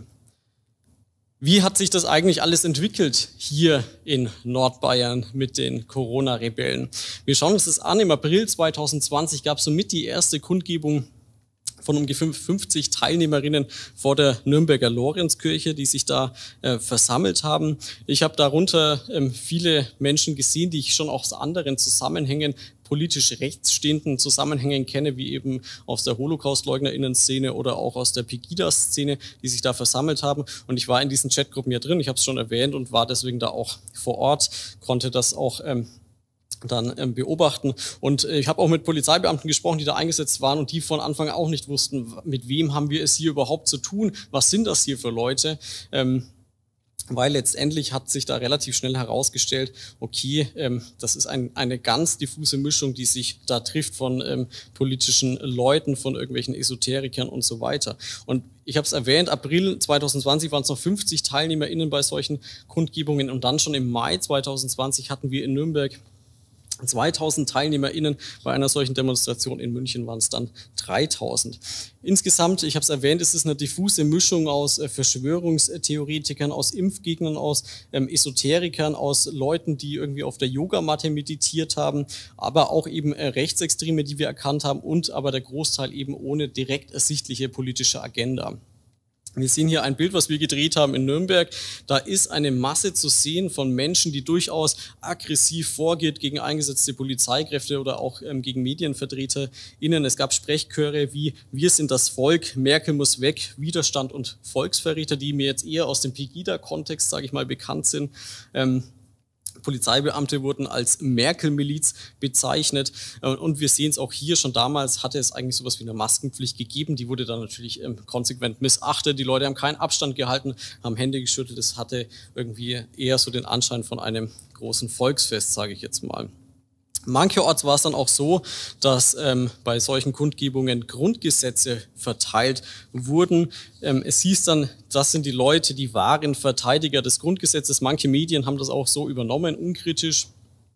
Wie hat sich das eigentlich alles entwickelt hier in Nordbayern mit den Corona-Rebellen? Wir schauen uns das an. Im April 2020 gab es somit die erste Kundgebung von ungefähr 50 Teilnehmerinnen vor der Nürnberger Lorenzkirche, die sich da versammelt haben. Ich habe darunter viele Menschen gesehen, die ich schon aus anderen Zusammenhängen, politisch rechtsstehenden Zusammenhängen kenne, wie eben aus der Holocaust-LeugnerInnen-Szene oder auch aus der Pegida-Szene, die sich da versammelt haben. Und ich war in diesen Chatgruppen ja drin, ich habe es schon erwähnt und war deswegen da auch vor Ort, konnte das auch dann beobachten. Und ich habe auch mit Polizeibeamten gesprochen, die da eingesetzt waren und die von Anfang an auch nicht wussten, mit wem haben wir es hier überhaupt zu tun, was sind das hier für Leute. Weil letztendlich hat sich da relativ schnell herausgestellt, okay, das ist eine ganz diffuse Mischung, die sich da trifft von politischen Leuten, von irgendwelchen Esoterikern und so weiter. Und ich habe es erwähnt, April 2020 waren es noch 50 TeilnehmerInnen bei solchen Kundgebungen und dann schon im Mai 2020 hatten wir in Nürnberg 2000 TeilnehmerInnen, bei einer solchen Demonstration in München waren es dann 3000. Insgesamt, ich habe es erwähnt, ist es eine diffuse Mischung aus Verschwörungstheoretikern, aus Impfgegnern, aus Esoterikern, aus Leuten, die irgendwie auf der Yogamatte meditiert haben, aber auch eben Rechtsextreme, die wir erkannt haben und aber der Großteil eben ohne direkt ersichtliche politische Agenda. Wir sehen hier ein Bild, was wir gedreht haben in Nürnberg. Da ist eine Masse zu sehen von Menschen, die durchaus aggressiv vorgeht gegen eingesetzte Polizeikräfte oder auch gegen MedienvertreterInnen. Es gab Sprechchöre wie "Wir sind das Volk", "Merkel muss weg", "Widerstand" und "Volksverräter", die mir jetzt eher aus dem Pegida-Kontext, sage ich mal, bekannt sind. Polizeibeamte wurden als Merkel-Miliz bezeichnet und wir sehen es auch hier, schon damals hatte es eigentlich sowas wie eine Maskenpflicht gegeben, die wurde dann natürlich konsequent missachtet, die Leute haben keinen Abstand gehalten, haben Hände geschüttelt, es hatte irgendwie eher so den Anschein von einem großen Volksfest, sage ich jetzt mal. Mancherorts war es dann auch so, dass bei solchen Kundgebungen Grundgesetze verteilt wurden. Es hieß dann, das sind die Leute, die wahren Verteidiger des Grundgesetzes. Manche Medien haben das auch so übernommen, unkritisch.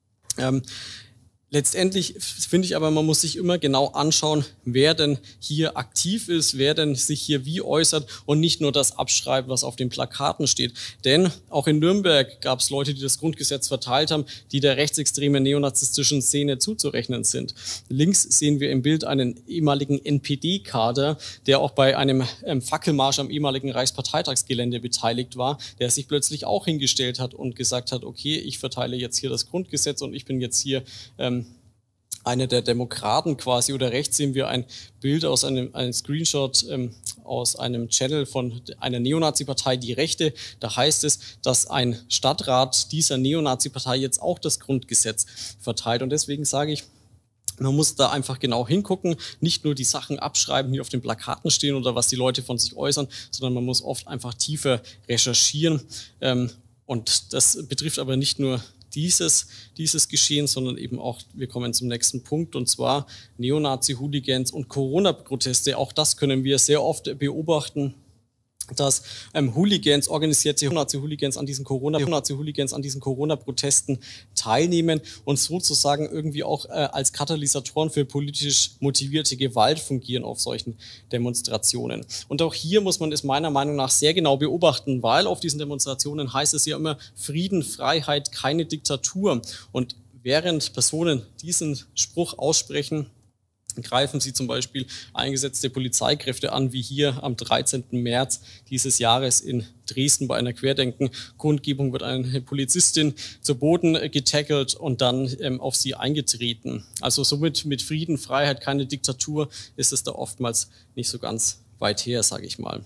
Letztendlich finde ich aber, man muss sich immer genau anschauen, wer denn hier aktiv ist, wer denn sich hier wie äußert und nicht nur das abschreiben, was auf den Plakaten steht. Denn auch in Nürnberg gab es Leute, die das Grundgesetz verteilt haben, die der rechtsextremen neonazistischen Szene zuzurechnen sind. Links sehen wir im Bild einen ehemaligen NPD-Kader, der auch bei einem Fackelmarsch am ehemaligen Reichsparteitagsgelände beteiligt war, der sich plötzlich auch hingestellt hat und gesagt hat, okay, ich verteile jetzt hier das Grundgesetz und ich bin jetzt hier einer der Demokraten quasi. Oder rechts sehen wir ein Bild aus einem Screenshot aus einem Channel von einer Neonazi-Partei, die Rechte. Da heißt es, dass ein Stadtrat dieser Neonazi-Partei jetzt auch das Grundgesetz verteilt. Und deswegen sage ich, man muss da einfach genau hingucken, nicht nur die Sachen abschreiben, die auf den Plakaten stehen oder was die Leute von sich äußern, sondern man muss oft einfach tiefer recherchieren. Und das betrifft aber nicht nur dieses Geschehen, sondern eben auch, wir kommen zum nächsten Punkt, und zwar Neonazi-Hooligans und Corona-Proteste. Auch das können wir sehr oft beobachten, dass Hooligans, organisierte Neonazi-Hooligans an diesen Corona-Protesten teilnehmen und sozusagen irgendwie auch als Katalysatoren für politisch motivierte Gewalt fungieren auf solchen Demonstrationen. Und auch hier muss man es meiner Meinung nach sehr genau beobachten, weil auf diesen Demonstrationen heißt es ja immer Frieden, Freiheit, keine Diktatur. Und während Personen diesen Spruch aussprechen, greifen sie zum Beispiel eingesetzte Polizeikräfte an, wie hier am 13. März dieses Jahres in Dresden bei einer Querdenken-Kundgebung wird eine Polizistin zu Boden getackelt und dann auf sie eingetreten. Also somit mit Frieden, Freiheit, keine Diktatur ist es da oftmals nicht so ganz weit her, sage ich mal.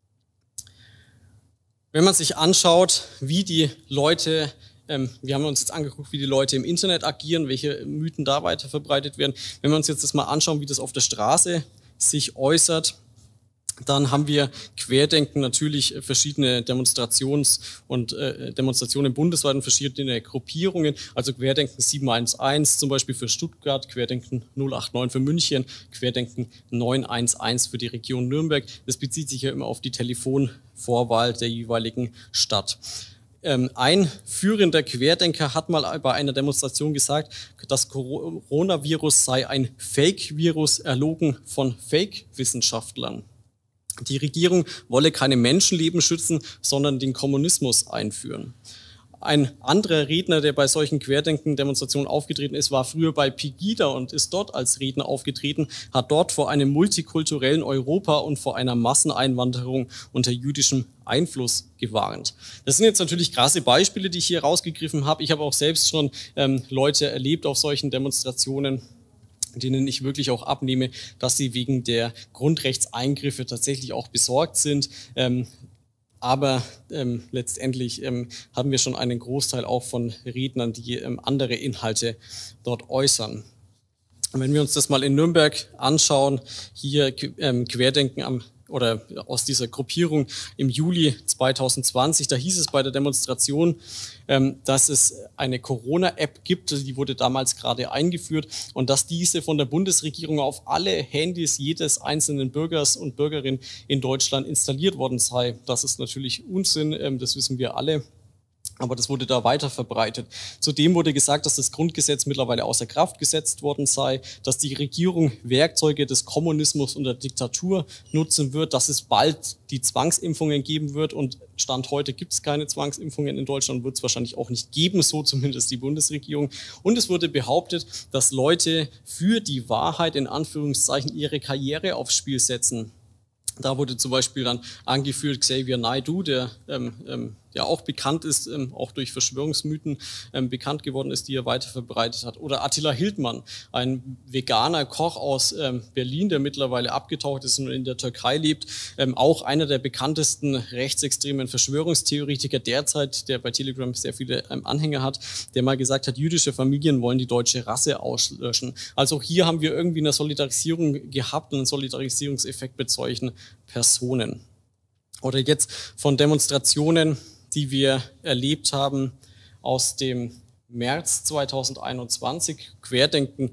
Wenn man sich anschaut, wie die Leute, wir haben uns jetzt angeguckt, wie die Leute im Internet agieren, welche Mythen da weiter verbreitet werden. Wenn wir uns jetzt das mal anschauen, wie das auf der Straße sich äußert, dann haben wir Querdenken natürlich verschiedene Demonstrationen bundesweit und verschiedene Gruppierungen. Also Querdenken 711 zum Beispiel für Stuttgart, Querdenken 089 für München, Querdenken 911 für die Region Nürnberg. Das bezieht sich ja immer auf die Telefonvorwahl der jeweiligen Stadt. Ein führender Querdenker hat mal bei einer Demonstration gesagt, das Coronavirus sei ein Fake-Virus, erlogen von Fake-Wissenschaftlern. Die Regierung wolle keine Menschenleben schützen, sondern den Kommunismus einführen. Ein anderer Redner, der bei solchen Querdenken-Demonstrationen aufgetreten ist, war früher bei Pegida und ist dort als Redner aufgetreten, hat dort vor einem multikulturellen Europa und vor einer Masseneinwanderung unter jüdischem Einfluss gewarnt. Das sind jetzt natürlich krasse Beispiele, die ich hier rausgegriffen habe. Ich habe auch selbst schon Leute erlebt auf solchen Demonstrationen, denen ich wirklich auch abnehme, dass sie wegen der Grundrechtseingriffe tatsächlich auch besorgt sind. Aber letztendlich haben wir schon einen Großteil auch von Rednern, die andere Inhalte dort äußern. Wenn wir uns das mal in Nürnberg anschauen, hier Querdenken oder aus dieser Gruppierung im Juli 2020, da hieß es bei der Demonstration, dass es eine Corona-App gibt, die wurde damals gerade eingeführt und dass diese von der Bundesregierung auf alle Handys jedes einzelnen Bürgers und Bürgerin in Deutschland installiert worden sei. Das ist natürlich Unsinn, das wissen wir alle. Aber das wurde da weiter verbreitet. Zudem wurde gesagt, dass das Grundgesetz mittlerweile außer Kraft gesetzt worden sei, dass die Regierung Werkzeuge des Kommunismus und der Diktatur nutzen wird, dass es bald die Zwangsimpfungen geben wird. Und Stand heute gibt es keine Zwangsimpfungen in Deutschland, wird es wahrscheinlich auch nicht geben, so zumindest die Bundesregierung. Und es wurde behauptet, dass Leute für die Wahrheit in Anführungszeichen ihre Karriere aufs Spiel setzen. Da wurde zum Beispiel dann angeführt Xavier Naidoo, der ja auch bekannt ist, auch durch Verschwörungsmythen bekannt geworden ist, die er weiter verbreitet hat. Oder Attila Hildmann, ein veganer Koch aus Berlin, der mittlerweile abgetaucht ist und in der Türkei lebt. Auch einer der bekanntesten rechtsextremen Verschwörungstheoretiker derzeit, der bei Telegram sehr viele Anhänger hat, der mal gesagt hat, jüdische Familien wollen die deutsche Rasse auslöschen. Also auch hier haben wir irgendwie eine Solidarisierung gehabt und einen Solidarisierungseffekt mit solchen Personen. Oder jetzt von Demonstrationen, die wir erlebt haben aus dem März 2021, Querdenken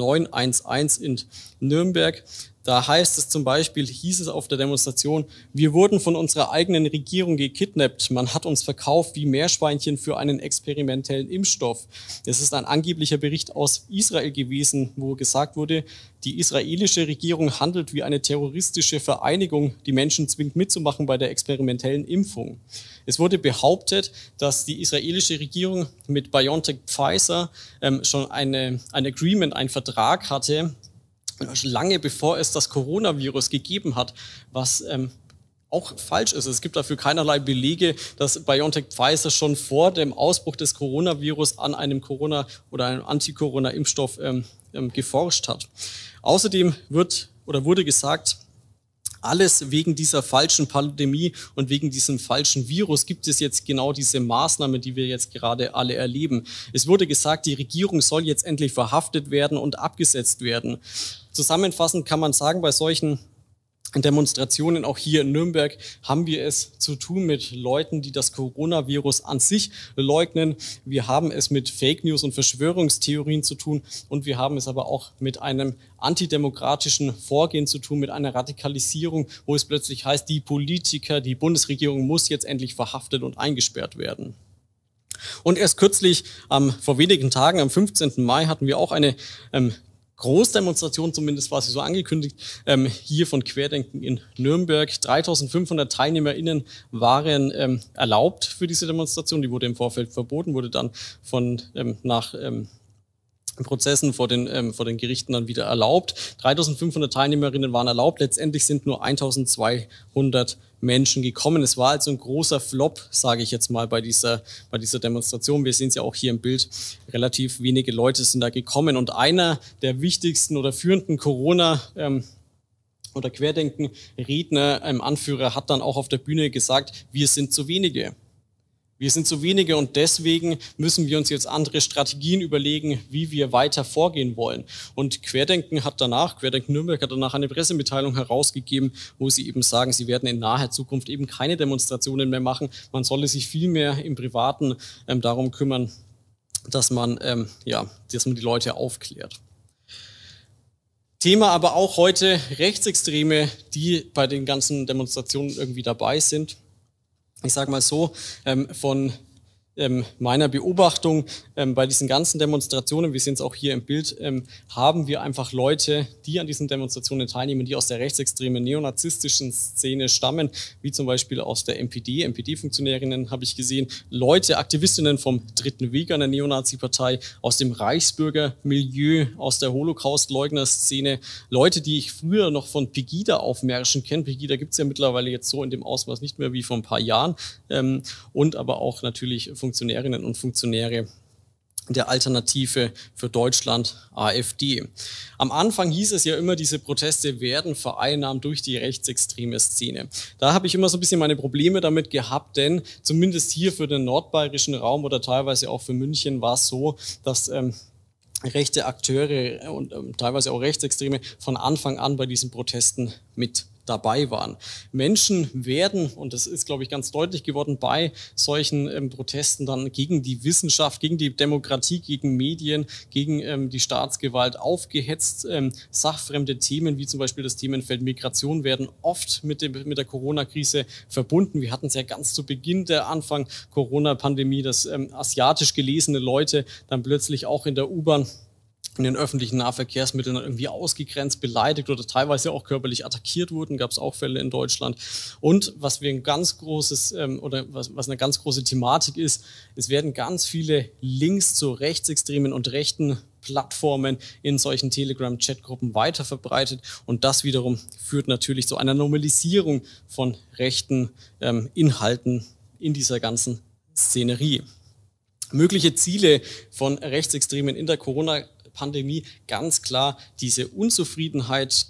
911 in Nürnberg. Da heißt es zum Beispiel, hieß es auf der Demonstration, wir wurden von unserer eigenen Regierung gekidnappt. Man hat uns verkauft wie Meerschweinchen für einen experimentellen Impfstoff. Es ist ein angeblicher Bericht aus Israel gewesen, wo gesagt wurde, die israelische Regierung handelt wie eine terroristische Vereinigung, die Menschen zwingt mitzumachen bei der experimentellen Impfung. Es wurde behauptet, dass die israelische Regierung mit BioNTech Pfizer schon ein Agreement, einen Vertrag hatte, lange bevor es das Coronavirus gegeben hat, was auch falsch ist. Es gibt dafür keinerlei Belege, dass BioNTech Pfizer schon vor dem Ausbruch des Coronavirus an einem Corona- oder einem Anti-Corona-Impfstoff geforscht hat. Außerdem wurde gesagt, alles wegen dieser falschen Pandemie und wegen diesem falschen Virus gibt es jetzt genau diese Maßnahmen, die wir jetzt gerade alle erleben. Es wurde gesagt, die Regierung soll jetzt endlich verhaftet werden und abgesetzt werden. Zusammenfassend kann man sagen, bei solchen Demonstrationen, auch hier in Nürnberg, haben wir es zu tun mit Leuten, die das Coronavirus an sich leugnen. Wir haben es mit Fake News und Verschwörungstheorien zu tun und wir haben es aber auch mit einem antidemokratischen Vorgehen zu tun, mit einer Radikalisierung, wo es plötzlich heißt, die Politiker, die Bundesregierung muss jetzt endlich verhaftet und eingesperrt werden. Und erst kürzlich, vor wenigen Tagen, am 15. Mai, hatten wir auch eine Großdemonstration, zumindest war sie so angekündigt, hier von Querdenken in Nürnberg. 3.500 TeilnehmerInnen waren erlaubt für diese Demonstration. Die wurde im Vorfeld verboten, wurde dann nach Prozessen vor den Gerichten dann wieder erlaubt. 3.500 Teilnehmerinnen waren erlaubt. Letztendlich sind nur 1.200 Menschen gekommen. Es war also ein großer Flop, sage ich jetzt mal, bei dieser Demonstration. Wir sehen es ja auch hier im Bild. Relativ wenige Leute sind da gekommen. Und einer der wichtigsten oder führenden Corona- oder Querdenken-Redner, Anführer, hat dann auch auf der Bühne gesagt, wir sind zu wenige. Wir sind zu wenige und deswegen müssen wir uns jetzt andere Strategien überlegen, wie wir weiter vorgehen wollen. Und Querdenken Nürnberg hat danach eine Pressemitteilung herausgegeben, wo sie eben sagen, sie werden in naher Zukunft eben keine Demonstrationen mehr machen. Man solle sich viel mehr im Privaten darum kümmern, dass man die Leute aufklärt. Thema aber auch heute Rechtsextreme, die bei den ganzen Demonstrationen irgendwie dabei sind. Ich sage mal so, von meiner Beobachtung bei diesen ganzen Demonstrationen, wir sehen es auch hier im Bild, haben wir einfach Leute, die an diesen Demonstrationen teilnehmen, die aus der rechtsextremen neonazistischen Szene stammen, wie zum Beispiel aus der NPD-Funktionärinnen habe ich gesehen, Leute, Aktivistinnen vom Dritten Weg, einer Neonazi-Partei, aus dem Reichsbürgermilieu, aus der Holocaust-Leugner-Szene, Leute, die ich früher noch von Pegida-Aufmärschen kenne. Pegida gibt es ja mittlerweile jetzt so in dem Ausmaß nicht mehr wie vor ein paar Jahren, und aber auch natürlich Funktionärinnen und Funktionäre der Alternative für Deutschland, AfD. Am Anfang hieß es ja immer, diese Proteste werden vereinnahmt durch die rechtsextreme Szene. Da habe ich immer so ein bisschen meine Probleme damit gehabt, denn zumindest hier für den nordbayerischen Raum oder teilweise auch für München war es so, dass rechte Akteure und teilweise auch Rechtsextreme von Anfang an bei diesen Protesten mit dabei waren. Menschen werden, und das ist, glaube ich, ganz deutlich geworden, bei solchen Protesten dann gegen die Wissenschaft, gegen die Demokratie, gegen Medien, gegen die Staatsgewalt aufgehetzt. Sachfremde Themen, wie zum Beispiel das Themenfeld Migration, werden oft mit der Corona-Krise verbunden. Wir hatten es ja ganz zu Beginn der Anfang Corona-Pandemie, dass asiatisch gelesene Leute dann plötzlich auch in der U-Bahn, in den öffentlichen Nahverkehrsmitteln irgendwie ausgegrenzt, beleidigt oder teilweise auch körperlich attackiert wurden, gab es auch Fälle in Deutschland. Und was wir ein ganz großes was eine ganz große Thematik ist, es werden ganz viele Links zu rechtsextremen und rechten Plattformen in solchen Telegram-Chatgruppen weiterverbreitet und das wiederum führt natürlich zu einer Normalisierung von rechten Inhalten in dieser ganzen Szenerie. Mögliche Ziele von Rechtsextremen in der Corona-Pandemie, ganz klar diese Unzufriedenheit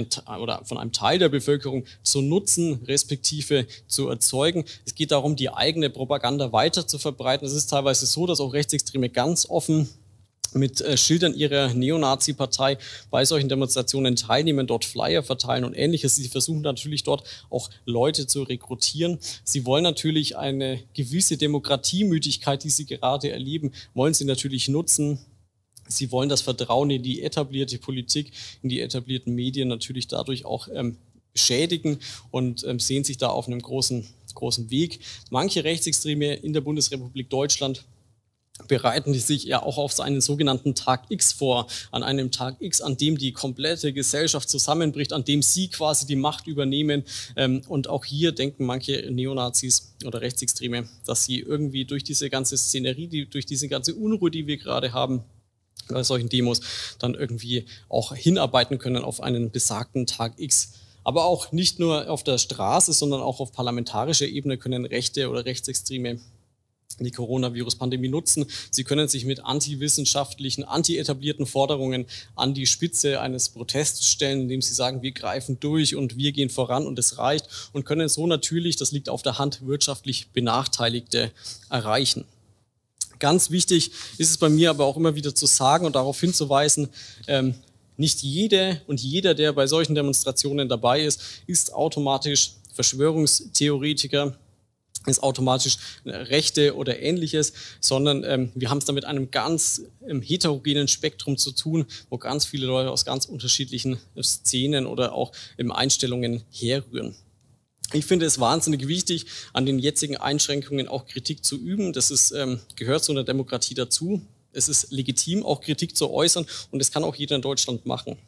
von einem Teil der Bevölkerung zu nutzen, respektive zu erzeugen. Es geht darum, die eigene Propaganda weiter zu verbreiten. Es ist teilweise so, dass auch Rechtsextreme ganz offen mit Schildern ihrer Neonazi-Partei bei solchen Demonstrationen teilnehmen, dort Flyer verteilen und Ähnliches. Sie versuchen natürlich dort auch Leute zu rekrutieren. Sie wollen natürlich eine gewisse Demokratiemüdigkeit, die sie gerade erleben, wollen sie natürlich nutzen. Sie wollen das Vertrauen in die etablierte Politik, in die etablierten Medien natürlich dadurch auch beschädigen und sehen sich da auf einem großen Weg. Manche Rechtsextreme in der Bundesrepublik Deutschland bereiten die sich ja auch auf einen sogenannten Tag X vor, an einem Tag X, an dem die komplette Gesellschaft zusammenbricht, an dem sie quasi die Macht übernehmen. Und auch hier denken manche Neonazis oder Rechtsextreme, dass sie irgendwie durch diese ganze Szenerie, durch diese ganze Unruhe, die wir gerade haben, bei solchen Demos, dann irgendwie auch hinarbeiten können auf einen besagten Tag X. Aber auch nicht nur auf der Straße, sondern auch auf parlamentarischer Ebene können Rechte oder Rechtsextreme die Coronavirus-Pandemie nutzen. Sie können sich mit antiwissenschaftlichen, anti-etablierten Forderungen an die Spitze eines Protests stellen, indem sie sagen, wir greifen durch und wir gehen voran und es reicht und können so natürlich, das liegt auf der Hand, wirtschaftlich Benachteiligte erreichen. Ganz wichtig ist es bei mir aber auch immer wieder zu sagen und darauf hinzuweisen, nicht jede und jeder, der bei solchen Demonstrationen dabei ist automatisch Verschwörungstheoretiker, ist automatisch Rechte oder Ähnliches, sondern wir haben es da mit einem ganz heterogenen Spektrum zu tun, wo ganz viele Leute aus ganz unterschiedlichen Szenen oder auch Einstellungen herrühren. Ich finde es wahnsinnig wichtig, an den jetzigen Einschränkungen auch Kritik zu üben. Das gehört zu einer Demokratie dazu. Es ist legitim, auch Kritik zu äußern und das kann auch jeder in Deutschland machen.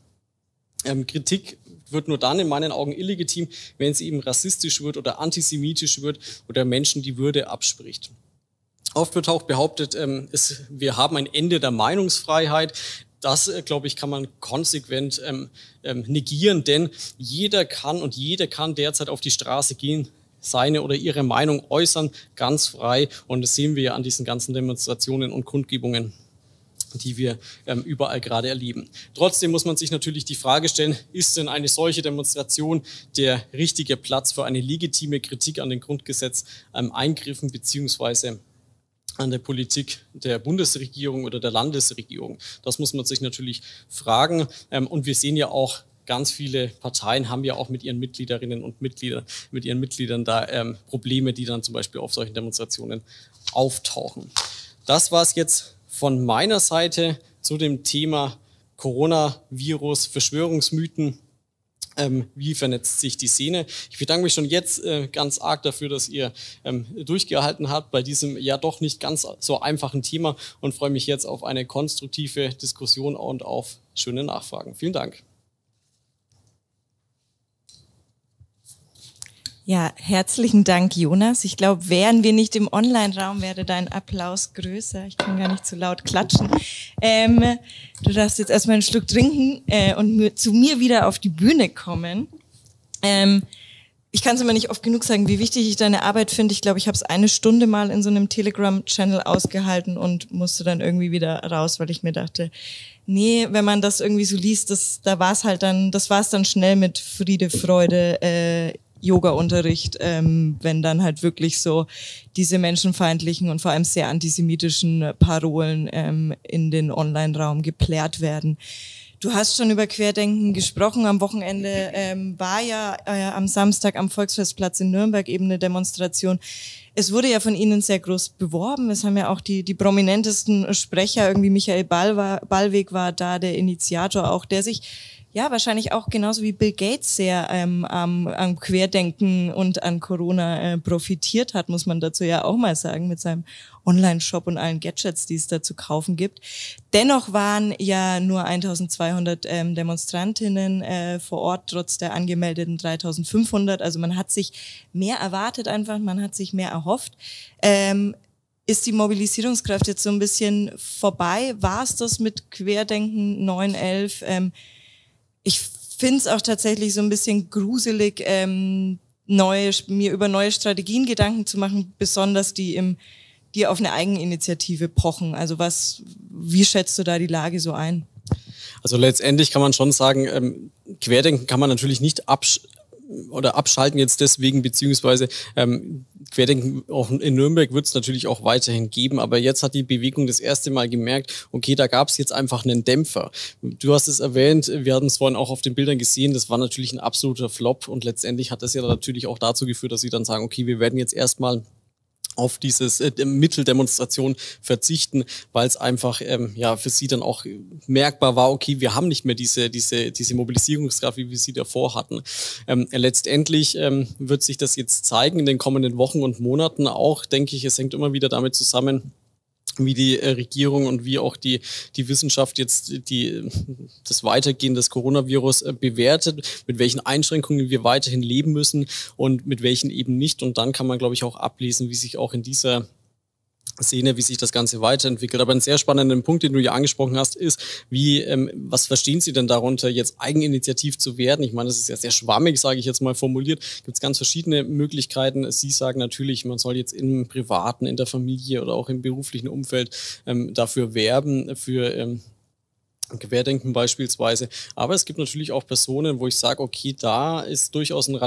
Kritik wird nur dann in meinen Augen illegitim, wenn sie eben rassistisch wird oder antisemitisch wird oder Menschen die Würde abspricht. Oft wird auch behauptet, wir haben ein Ende der Meinungsfreiheit. Das, glaube ich, kann man konsequent negieren, denn jeder kann und jede kann derzeit auf die Straße gehen, seine oder ihre Meinung äußern, ganz frei. Und das sehen wir ja an diesen ganzen Demonstrationen und Kundgebungen, die wir überall gerade erleben. Trotzdem muss man sich natürlich die Frage stellen, ist denn eine solche Demonstration der richtige Platz für eine legitime Kritik an den Grundgesetz-Eingriffen beziehungsweise an der Politik der Bundesregierung oder der Landesregierung? Das muss man sich natürlich fragen. Und wir sehen ja auch, ganz viele Parteien haben ja auch mit ihren Mitgliederinnen und Mitgliedern da Probleme, die dann zum Beispiel auf solchen Demonstrationen auftauchen. Das war es jetzt von meiner Seite zu dem Thema Coronavirus, Verschwörungsmythen Wie vernetzt sich die Szene? Ich bedanke mich schon jetzt ganz arg dafür, dass ihr durchgehalten habt bei diesem ja doch nicht ganz so einfachen Thema und freue mich jetzt auf eine konstruktive Diskussion und auf schöne Nachfragen. Vielen Dank. Ja, herzlichen Dank, Jonas. Ich glaube, wären wir nicht im Online-Raum, wäre dein Applaus größer. Ich kann gar nicht zu laut klatschen. Du darfst jetzt erstmal einen Schluck trinken und zu mir wieder auf die Bühne kommen. Ich kann es immer nicht oft genug sagen, wie wichtig ich deine Arbeit finde. Ich glaube, ich habe es eine Stunde mal in so einem Telegram-Channel ausgehalten und musste dann irgendwie wieder raus, weil ich mir dachte, nee, wenn man das irgendwie so liest, das war es dann schnell mit Friede, Freude, Yoga-Unterricht, wenn dann halt wirklich so diese menschenfeindlichen und vor allem sehr antisemitischen Parolen in den Online-Raum geplärt werden. Du hast schon über Querdenken gesprochen. Am Wochenende war ja am Samstag am Volksfestplatz in Nürnberg eben eine Demonstration. Es wurde ja von Ihnen sehr groß beworben. Es haben ja auch die prominentesten Sprecher, irgendwie Michael Ballweg war da, der Initiator auch, der sich ja wahrscheinlich auch genauso wie Bill Gates sehr am Querdenken und an Corona profitiert hat, muss man dazu ja auch mal sagen, mit seinem Online-Shop und allen Gadgets, die es da zu kaufen gibt. Dennoch waren ja nur 1200 Demonstrantinnen vor Ort, trotz der angemeldeten 3500. Also man hat sich mehr erwartet einfach, man hat sich mehr erhofft. Ist die Mobilisierungskraft jetzt so ein bisschen vorbei? War es das mit Querdenken 9/11? Ich finde es auch tatsächlich so ein bisschen gruselig, mir über neue Strategien Gedanken zu machen, besonders die auf eine Eigeninitiative pochen. Also wie schätzt du da die Lage so ein? Also letztendlich kann man schon sagen, Querdenken kann man natürlich nicht abschalten jetzt deswegen, beziehungsweise Querdenken auch in Nürnberg wird es natürlich auch weiterhin geben, aber jetzt hat die Bewegung das erste Mal gemerkt, okay, da gab es jetzt einfach einen Dämpfer. Du hast es erwähnt, wir hatten es vorhin auch auf den Bildern gesehen, das war natürlich ein absoluter Flop und letztendlich hat das ja natürlich auch dazu geführt, dass sie dann sagen, okay, wir werden jetzt erstmal auf dieses Mitteldemonstration verzichten, weil es einfach für sie dann auch merkbar war, okay, wir haben nicht mehr diese Mobilisierungskraft, wie wir sie davor hatten. Letztendlich wird sich das jetzt zeigen in den kommenden Wochen und Monaten auch, denke ich, es hängt immer wieder damit zusammen, wie die Regierung und wie auch die Wissenschaft jetzt das Weitergehen des Coronavirus bewertet, mit welchen Einschränkungen wir weiterhin leben müssen und mit welchen eben nicht. Und dann kann man, glaube ich, auch ablesen, wie sich auch in dieser Szene, wie sich das Ganze weiterentwickelt. Aber ein sehr spannender Punkt, den du ja angesprochen hast, ist, was verstehen Sie denn darunter, jetzt eigeninitiativ zu werden? Ich meine, das ist ja sehr schwammig, sage ich jetzt mal formuliert. Gibt es ganz verschiedene Möglichkeiten. Sie sagen natürlich, man soll jetzt im Privaten, in der Familie oder auch im beruflichen Umfeld dafür werben, für Querdenken beispielsweise. Aber es gibt natürlich auch Personen, wo ich sage, okay, da ist durchaus ein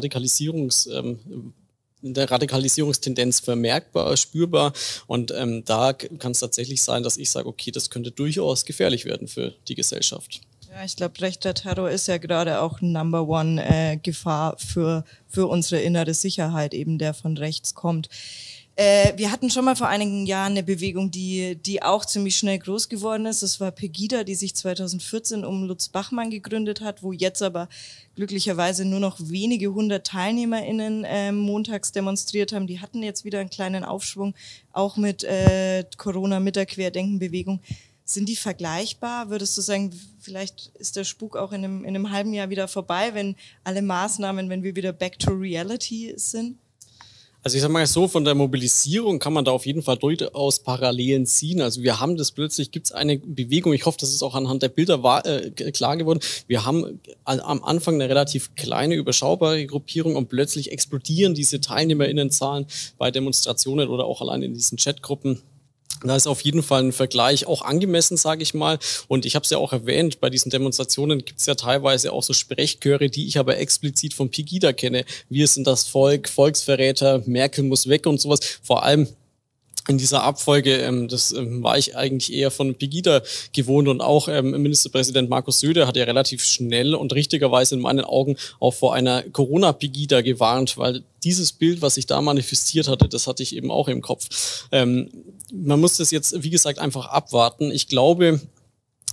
der Radikalisierungstendenz vermerkbar, spürbar und da kann es tatsächlich sein, dass ich sage, okay, das könnte durchaus gefährlich werden für die Gesellschaft. Ja, ich glaube, rechter Terror ist ja gerade auch Number One Gefahr für unsere innere Sicherheit, eben der von rechts kommt. Wir hatten schon mal vor einigen Jahren eine Bewegung, die auch ziemlich schnell groß geworden ist. Das war Pegida, die sich 2014 um Lutz Bachmann gegründet hat, wo jetzt aber glücklicherweise nur noch wenige 100 TeilnehmerInnen montags demonstriert haben. Die hatten jetzt wieder einen kleinen Aufschwung, auch mit Corona, mit der Querdenkenbewegung. Sind die vergleichbar? Würdest du sagen, vielleicht ist der Spuk auch in einem halben Jahr wieder vorbei, wenn wir wieder back to reality sind? Also ich sage mal so, von der Mobilisierung kann man da auf jeden Fall durchaus Parallelen ziehen. Also wir haben gibt es eine Bewegung, ich hoffe, das ist auch anhand der Bilder klar geworden. Wir haben am Anfang eine relativ kleine, überschaubare Gruppierung und plötzlich explodieren diese TeilnehmerInnenzahlen bei Demonstrationen oder auch allein in diesen Chatgruppen. Da ist auf jeden Fall ein Vergleich auch angemessen, sage ich mal. Und ich habe es ja auch erwähnt, bei diesen Demonstrationen gibt es ja teilweise auch so Sprechchöre, die ich aber explizit von Pegida kenne. Wir sind das Volk, Volksverräter, Merkel muss weg und sowas. Vor allem in dieser Abfolge, das war ich eigentlich eher von Pegida gewohnt und auch Ministerpräsident Markus Söder hat ja relativ schnell und richtigerweise in meinen Augen auch vor einer Corona-Pegida gewarnt, weil dieses Bild, was sich da manifestiert hatte, das hatte ich eben auch im Kopf. Man muss das jetzt, wie gesagt, einfach abwarten. Ich glaube,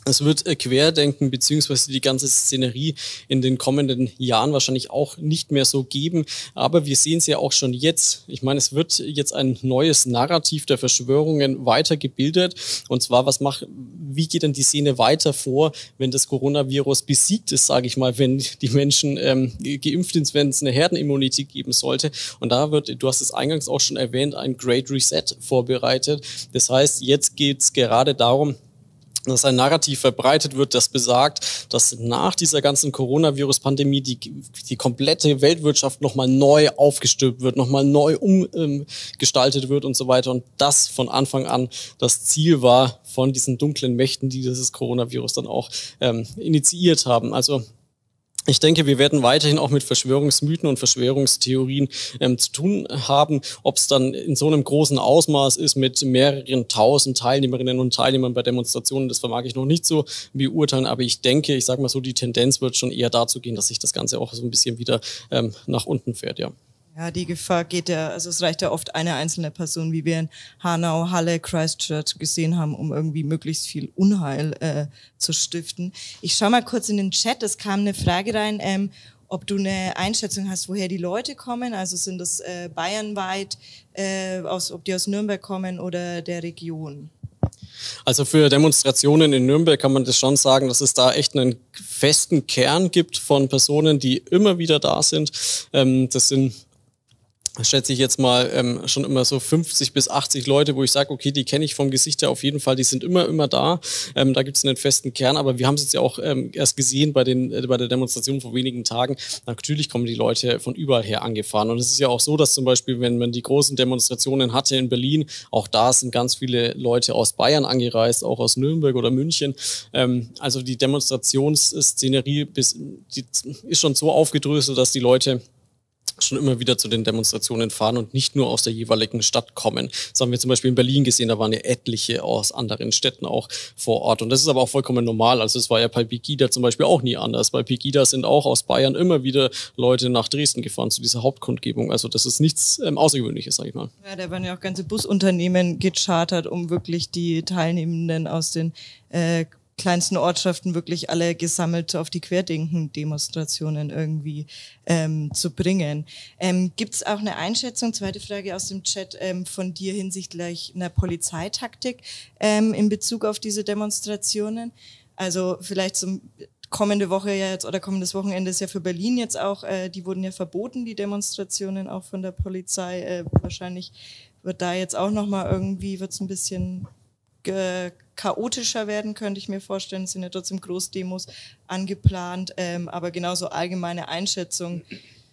Es wird Querdenken beziehungsweise die ganze Szenerie in den kommenden Jahren wahrscheinlich auch nicht mehr so geben. Aber wir sehen es ja auch schon jetzt. Ich meine, es wird jetzt ein neues Narrativ der Verschwörungen weitergebildet. Und zwar, wie geht denn die Szene weiter vor, wenn das Coronavirus besiegt ist, sage ich mal, wenn die Menschen geimpft sind, wenn es eine Herdenimmunität geben sollte. Und da wird, du hast es eingangs auch schon erwähnt, ein Great Reset vorbereitet. Das heißt, jetzt geht es gerade darum, dass ein Narrativ verbreitet wird, das besagt, dass nach dieser ganzen Coronavirus-Pandemie die komplette Weltwirtschaft nochmal neu aufgestülpt wird, nochmal neu umgestaltet wird und so weiter. Und das von Anfang an das Ziel war von diesen dunklen Mächten, die dieses Coronavirus dann auch initiiert haben. Also ich denke, wir werden weiterhin auch mit Verschwörungsmythen und Verschwörungstheorien zu tun haben. Ob es dann in so einem großen Ausmaß ist mit mehreren tausend Teilnehmerinnen und Teilnehmern bei Demonstrationen, das vermag ich noch nicht so beurteilen. Aber ich denke, ich sage mal so, die Tendenz wird schon eher dazu gehen, dass sich das Ganze auch so ein bisschen wieder nach unten fährt, ja. Ja, die Gefahr geht ja, also es reicht ja oft eine einzelne Person, wie wir in Hanau, Halle, Christchurch gesehen haben, um irgendwie möglichst viel Unheil zu stiften. Ich schaue mal kurz in den Chat, es kam eine Frage rein, ob du eine Einschätzung hast, woher die Leute kommen, also sind das bayernweit, ob die aus Nürnberg kommen oder der Region? Also für Demonstrationen in Nürnberg kann man das schon sagen, dass es da echt einen festen Kern gibt von Personen, die immer wieder da sind. Das sind, schätze ich jetzt mal, schon immer so 50 bis 80 Leute, wo ich sage, okay, die kenne ich vom Gesicht her auf jeden Fall, die sind immer da. Da gibt es einen festen Kern, aber wir haben es jetzt ja auch erst gesehen bei der Demonstration vor wenigen Tagen. Natürlich kommen die Leute von überall her angefahren. Und es ist ja auch so, dass zum Beispiel, wenn man die großen Demonstrationen hatte in Berlin, auch da sind ganz viele Leute aus Bayern angereist, auch aus Nürnberg oder München. Also die Demonstrationsszenerie die ist schon so aufgedröselt, dass die Leute schon immer wieder zu den Demonstrationen fahren und nicht nur aus der jeweiligen Stadt kommen. Das haben wir zum Beispiel in Berlin gesehen, da waren ja etliche aus anderen Städten auch vor Ort. Und das ist aber auch vollkommen normal. Also es war ja bei Pegida zum Beispiel auch nie anders. Bei Pegida sind auch aus Bayern immer wieder Leute nach Dresden gefahren zu dieser Hauptkundgebung. Also das ist nichts Außergewöhnliches, sage ich mal. Ja, da waren ja auch ganze Busunternehmen gechartert, um wirklich die Teilnehmenden aus den kleinsten Ortschaften wirklich alle gesammelt auf die Querdenken-Demonstrationen irgendwie zu bringen. Gibt es auch eine Einschätzung, zweite Frage aus dem Chat, von dir hinsichtlich einer Polizeitaktik in Bezug auf diese Demonstrationen? Also vielleicht zum kommende Woche ja jetzt oder kommendes Wochenende ist ja für Berlin jetzt auch, die wurden ja verboten, die Demonstrationen auch von der Polizei. Wahrscheinlich wird da jetzt auch nochmal irgendwie, wird es ein bisschen chaotischer werden, könnte ich mir vorstellen. Es sind ja trotzdem Großdemos angeplant, aber genauso allgemeine Einschätzung,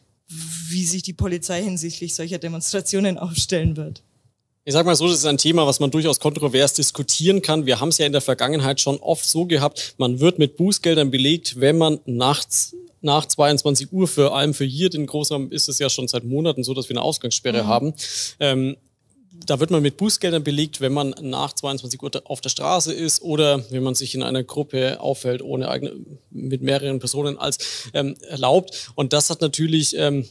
wie sich die Polizei hinsichtlich solcher Demonstrationen aufstellen wird. Ich sag mal so, das ist ein Thema, was man durchaus kontrovers diskutieren kann. Wir haben es ja in der Vergangenheit schon oft so gehabt, man wird mit Bußgeldern belegt, wenn man nachts nach 22 Uhr, vor allem für hier den Großraum ist es ja schon seit Monaten so, dass wir eine Ausgangssperre haben. Da wird man mit Bußgeldern belegt, wenn man nach 22 Uhr auf der Straße ist oder wenn man sich in einer Gruppe aufhält, mit mehreren Personen als erlaubt. Und das hat natürlich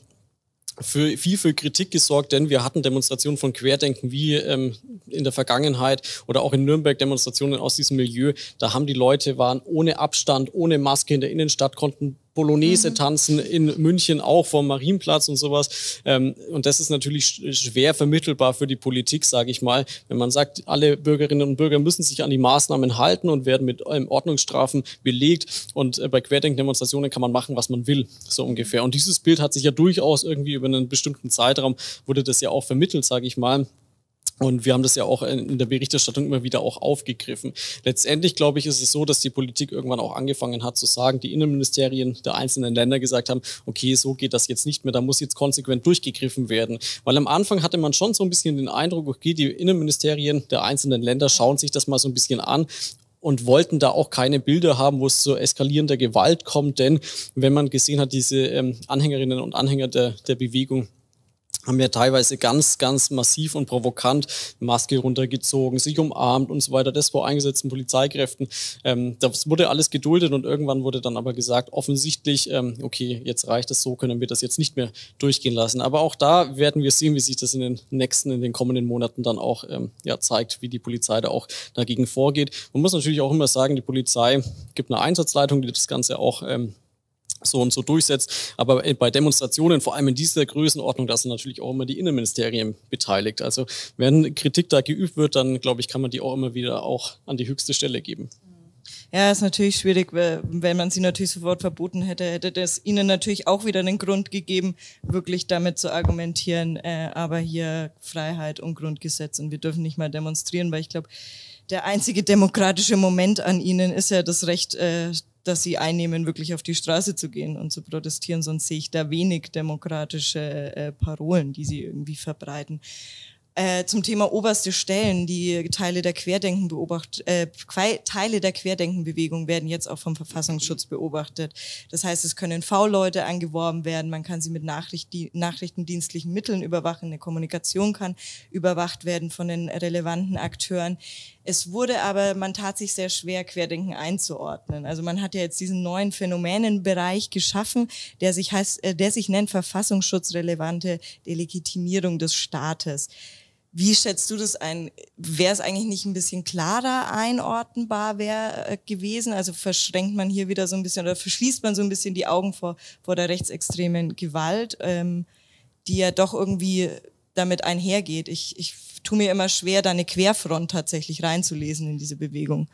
für viel Kritik gesorgt, denn wir hatten Demonstrationen von Querdenken wie in der Vergangenheit oder auch in Nürnberg Demonstrationen aus diesem Milieu. Da haben die Leute, waren ohne Abstand, ohne Maske in der Innenstadt, konnten Polonaise tanzen, in München auch vom Marienplatz und sowas. Und das ist natürlich schwer vermittelbar für die Politik, sage ich mal. Wenn man sagt, alle Bürgerinnen und Bürger müssen sich an die Maßnahmen halten und werden mit Ordnungsstrafen belegt. Und bei Querdenken-Demonstrationen kann man machen, was man will, so ungefähr. Und dieses Bild hat sich ja durchaus irgendwie über einen bestimmten Zeitraum, wurde das ja auch vermittelt, sage ich mal. Und wir haben das ja auch in der Berichterstattung immer wieder auch aufgegriffen. Letztendlich, glaube ich, ist es so, dass die Politik irgendwann auch angefangen hat zu sagen, die Innenministerien der einzelnen Länder gesagt haben, okay, so geht das jetzt nicht mehr, da muss jetzt konsequent durchgegriffen werden. Weil am Anfang hatte man schon so ein bisschen den Eindruck, okay, die Innenministerien der einzelnen Länder schauen sich das mal so ein bisschen an und wollten da auch keine Bilder haben, wo es zu eskalierender Gewalt kommt. Denn wenn man gesehen hat, diese Anhängerinnen und Anhänger der Bewegung, haben ja teilweise ganz, ganz massiv und provokant Maske runtergezogen, sich umarmt und so weiter, das vor eingesetzten Polizeikräften. Das wurde alles geduldet und irgendwann wurde dann aber gesagt, offensichtlich, okay, jetzt reicht es, so können wir das jetzt nicht mehr durchgehen lassen. Aber auch da werden wir sehen, wie sich das in den kommenden Monaten dann auch zeigt, wie die Polizei da auch dagegen vorgeht. Man muss natürlich auch immer sagen, die Polizei gibt eine Einsatzleitung, die das Ganze auch so und so durchsetzt. Aber bei Demonstrationen, vor allem in dieser Größenordnung, da sind natürlich auch immer die Innenministerien beteiligt. Also wenn Kritik da geübt wird, dann glaube ich, kann man die auch immer wieder auch an die höchste Stelle geben. Ja, ist natürlich schwierig, wenn man sie natürlich sofort verboten hätte, hätte das ihnen natürlich auch wieder einen Grund gegeben, wirklich damit zu argumentieren, aber hier Freiheit und Grundgesetz und wir dürfen nicht mal demonstrieren, weil ich glaube, der einzige demokratische Moment an ihnen ist ja das Recht, dass sie einnehmen, wirklich auf die Straße zu gehen und zu protestieren, sonst sehe ich da wenig demokratische Parolen, die sie irgendwie verbreiten. Zum Thema oberste Stellen, die Teile der Querdenkenbewegung werden jetzt auch vom Verfassungsschutz beobachtet. Das heißt, es können V-Leute angeworben werden, man kann sie mit nachrichtendienstlichen Mitteln überwachen, eine Kommunikation kann überwacht werden von den relevanten Akteuren. Es wurde aber, man tat sich sehr schwer, Querdenken einzuordnen. Also man hat ja jetzt diesen neuen Phänomenenbereich geschaffen, der sich nennt verfassungsschutzrelevante Delegitimierung des Staates. Wie schätzt du das ein? Wäre es eigentlich nicht ein bisschen klarer einordnbar gewesen? Also verschränkt man hier wieder so ein bisschen oder verschließt man so ein bisschen die Augen vor der rechtsextremen Gewalt, die ja doch irgendwie damit einhergeht. Ich tue mir immer schwer, da eine Querfront tatsächlich reinzulesen in diese Bewegung.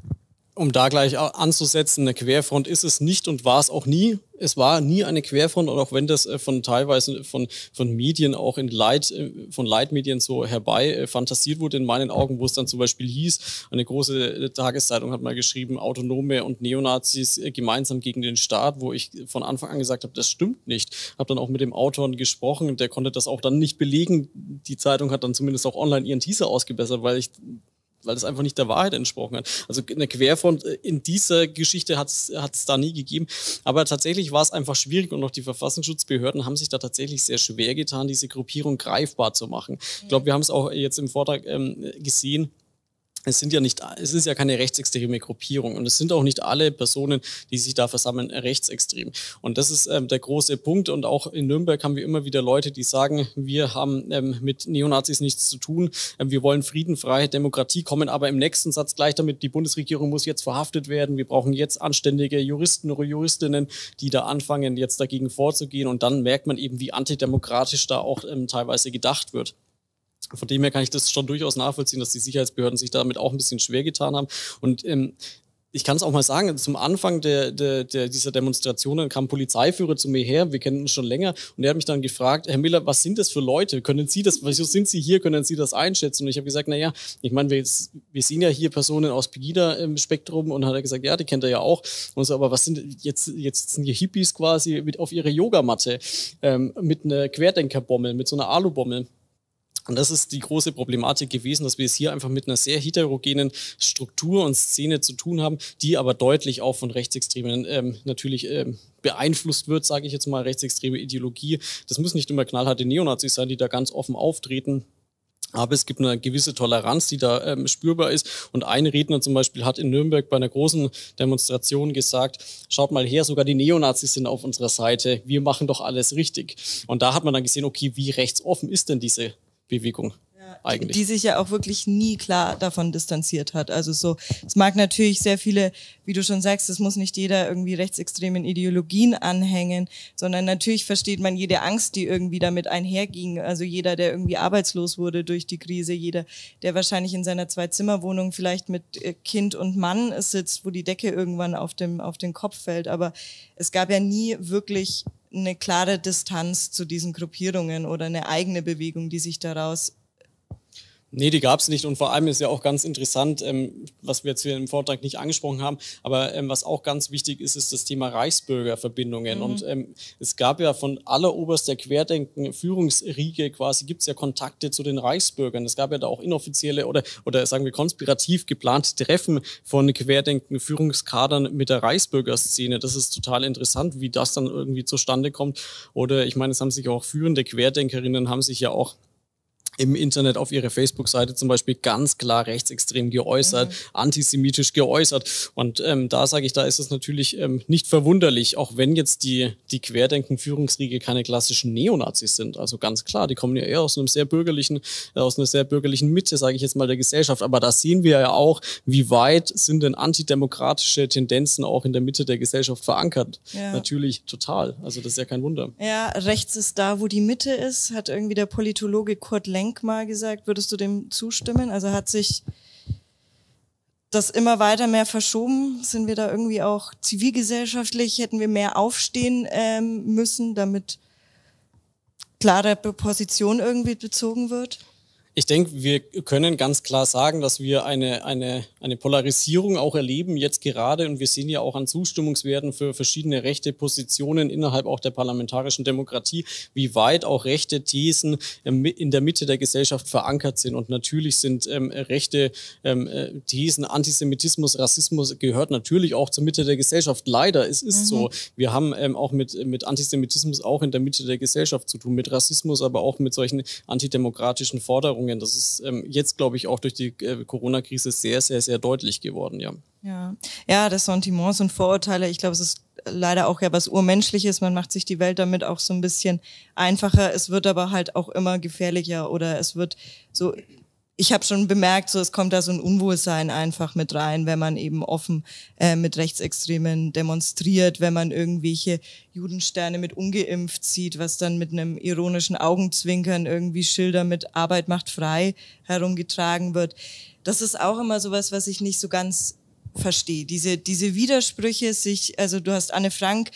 Um da gleich anzusetzen, eine Querfront ist es nicht und war es auch nie. Es war nie eine Querfront, und auch wenn das teilweise von Medien auch von Leitmedien so herbei fantasiert wurde in meinen Augen, wo es dann zum Beispiel hieß, eine große Tageszeitung hat mal geschrieben, Autonome und Neonazis gemeinsam gegen den Staat, wo ich von Anfang an gesagt habe, das stimmt nicht. Habe dann auch mit dem Autor gesprochen, der konnte das auch dann nicht belegen. Die Zeitung hat dann zumindest auch online ihren Teaser ausgebessert, weil das einfach nicht der Wahrheit entsprochen hat. Also eine Querfront in dieser Geschichte hat es da nie gegeben. Aber tatsächlich war es einfach schwierig und auch die Verfassungsschutzbehörden haben sich da tatsächlich sehr schwer getan, diese Gruppierung greifbar zu machen. Ich glaube, wir haben es auch jetzt im Vortrag gesehen. Es ist ja keine rechtsextreme Gruppierung und es sind auch nicht alle Personen, die sich da versammeln, rechtsextrem. Und das ist der große Punkt. Und auch in Nürnberg haben wir immer wieder Leute, die sagen, wir haben mit Neonazis nichts zu tun, wir wollen Frieden, Freiheit, Demokratie, kommen aber im nächsten Satz gleich damit, die Bundesregierung muss jetzt verhaftet werden, wir brauchen jetzt anständige Juristen oder Juristinnen, die da anfangen, jetzt dagegen vorzugehen. Und dann merkt man eben, wie antidemokratisch da auch teilweise gedacht wird. Von dem her kann ich das schon durchaus nachvollziehen, dass die Sicherheitsbehörden sich damit auch ein bisschen schwer getan haben. Und ich kann es auch mal sagen, zum Anfang dieser Demonstrationen kam ein Polizeiführer zu mir her, wir kennen uns schon länger, und er hat mich dann gefragt, Herr Miller, was sind das für Leute? Können Sie das, wieso sind Sie hier, können Sie das einschätzen? Und ich habe gesagt, naja, ich meine, wir sehen ja hier Personen aus Pegida im Spektrum, und hat er gesagt, ja, die kennt er ja auch. Und so, aber was sind jetzt sind hier Hippies quasi auf ihrer Yogamatte mit einer Querdenkerbommel, mit so einer Alubommel. Und das ist die große Problematik gewesen, dass wir es hier einfach mit einer sehr heterogenen Struktur und Szene zu tun haben, die aber deutlich auch von Rechtsextremen natürlich beeinflusst wird, sage ich jetzt mal, rechtsextreme Ideologie. Das müssen nicht immer knallharte Neonazis sein, die da ganz offen auftreten. Aber es gibt eine gewisse Toleranz, die da spürbar ist. Und ein Redner zum Beispiel hat in Nürnberg bei einer großen Demonstration gesagt, schaut mal her, sogar die Neonazis sind auf unserer Seite, wir machen doch alles richtig. Und da hat man dann gesehen, okay, wie rechtsoffen ist denn diese Bewegung eigentlich? Die sich ja auch wirklich nie klar davon distanziert hat. Also so, es mag natürlich sehr viele, wie du schon sagst, es muss nicht jeder irgendwie rechtsextremen Ideologien anhängen, sondern natürlich versteht man jede Angst, die irgendwie damit einherging. Also jeder, der irgendwie arbeitslos wurde durch die Krise, jeder, der wahrscheinlich in seiner Zwei-Zimmer-Wohnung vielleicht mit Kind und Mann sitzt, wo die Decke irgendwann auf den Kopf fällt. Aber es gab ja nie wirklich eine klare Distanz zu diesen Gruppierungen oder eine eigene Bewegung, die sich daraus Nee, die gab es nicht und vor allem ist ja auch ganz interessant, was wir jetzt hier im Vortrag nicht angesprochen haben, aber was auch ganz wichtig ist, ist das Thema Reichsbürgerverbindungen. Und es gab ja von alleroberster Querdenken-Führungsriege quasi, gibt es ja Kontakte zu den Reichsbürgern. Es gab ja da auch inoffizielle oder sagen wir konspirativ geplante Treffen von Querdenken-Führungskadern mit der Reichsbürgerszene. Das ist total interessant, wie das dann irgendwie zustande kommt. Oder ich meine, es haben sich auch führende Querdenkerinnen, haben sich ja auch im Internet auf ihrer Facebook-Seite zum Beispiel ganz klar rechtsextrem geäußert, antisemitisch geäußert. Und da sage ich, da ist es natürlich nicht verwunderlich, auch wenn jetzt die Querdenken-Führungsriege keine klassischen Neonazis sind. Also ganz klar, die kommen ja eher aus einer sehr bürgerlichen Mitte, sage ich jetzt mal, der Gesellschaft. Aber da sehen wir ja auch, wie weit sind denn antidemokratische Tendenzen auch in der Mitte der Gesellschaft verankert. Ja. Natürlich total. Also das ist ja kein Wunder. Ja, rechts ist da, wo die Mitte ist, hat irgendwie der Politologe Kurt Lenk mal gesagt. Würdest du dem zustimmen? Also hat sich das immer weiter mehr verschoben? Sind wir da irgendwie auch zivilgesellschaftlich, hätten wir mehr aufstehen müssen, damit klare Position irgendwie bezogen wird? Ich denke, wir können ganz klar sagen, dass wir eine Polarisierung auch erleben, jetzt gerade. Und wir sehen ja auch an Zustimmungswerten für verschiedene rechte Positionen innerhalb auch der parlamentarischen Demokratie, wie weit auch rechte Thesen in der Mitte der Gesellschaft verankert sind. Und natürlich sind rechte Thesen, Antisemitismus, Rassismus gehört natürlich auch zur Mitte der Gesellschaft. Leider, es ist so. Wir haben auch mit Antisemitismus auch in der Mitte der Gesellschaft zu tun, mit Rassismus, aber auch mit solchen antidemokratischen Forderungen. Das ist jetzt, glaube ich, auch durch die Corona-Krise sehr, sehr, sehr deutlich geworden, ja. Ja, das Sentiments und Vorurteile, ich glaube, es ist leider auch ja was Urmenschliches. Man macht sich die Welt damit auch so ein bisschen einfacher. Es wird aber halt auch immer gefährlicher oder es wird so... Ich habe schon bemerkt, so es kommt da so ein Unwohlsein einfach mit rein, wenn man eben offen mit Rechtsextremen demonstriert, wenn man irgendwelche Judensterne mit ungeimpft sieht, was dann mit einem ironischen Augenzwinkern irgendwie Schilder mit Arbeit macht frei herumgetragen wird. Das ist auch immer sowas, was ich nicht so ganz verstehe. Diese Widersprüche also du hast Anne Frank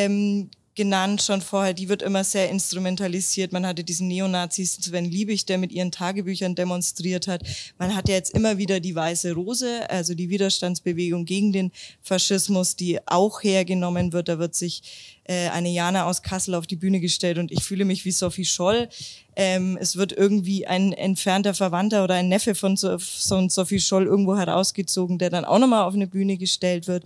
genannt schon vorher, die wird immer sehr instrumentalisiert. Man hatte diesen Neonazis Sven Liebig, der mit ihren Tagebüchern demonstriert hat. Man hat ja jetzt immer wieder die Weiße Rose, also die Widerstandsbewegung gegen den Faschismus, die auch hergenommen wird. Da wird sich eine Jana aus Kassel auf die Bühne gestellt und ich fühle mich wie Sophie Scholl. Es wird irgendwie ein entfernter Verwandter oder ein Neffe von Sophie Scholl irgendwo herausgezogen, der dann auch nochmal auf eine Bühne gestellt wird.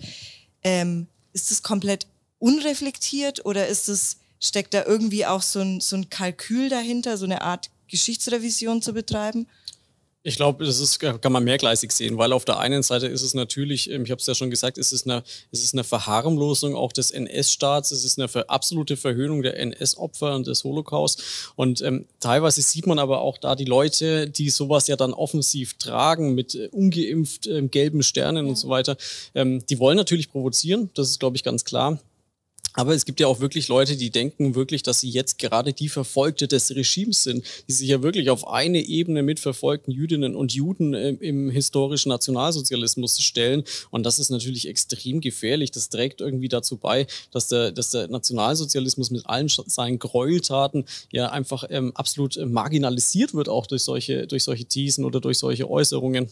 Ist das komplett unreflektiert oder steckt da irgendwie auch so ein Kalkül dahinter, so eine Art Geschichtsrevision zu betreiben? Ich glaube, kann man mehrgleisig sehen, weil auf der einen Seite ist es natürlich, ich habe es ja schon gesagt, es ist eine Verharmlosung auch des NS-Staats, es ist eine absolute Verhöhnung der NS-Opfer und des Holocaust und teilweise sieht man aber auch da die Leute, die sowas ja dann offensiv tragen mit ungeimpft gelben Sternen und so weiter, die wollen natürlich provozieren, das ist, glaube ich, ganz klar. Aber es gibt ja auch wirklich Leute, die denken wirklich, dass sie jetzt gerade die Verfolgte des Regimes sind, die sich ja wirklich auf eine Ebene mit verfolgten Jüdinnen und Juden im historischen Nationalsozialismus stellen. Und das ist natürlich extrem gefährlich. Das trägt irgendwie dazu bei, dass der Nationalsozialismus mit allen seinen Gräueltaten ja einfach absolut marginalisiert wird, auch durch solche Thesen oder durch solche Äußerungen.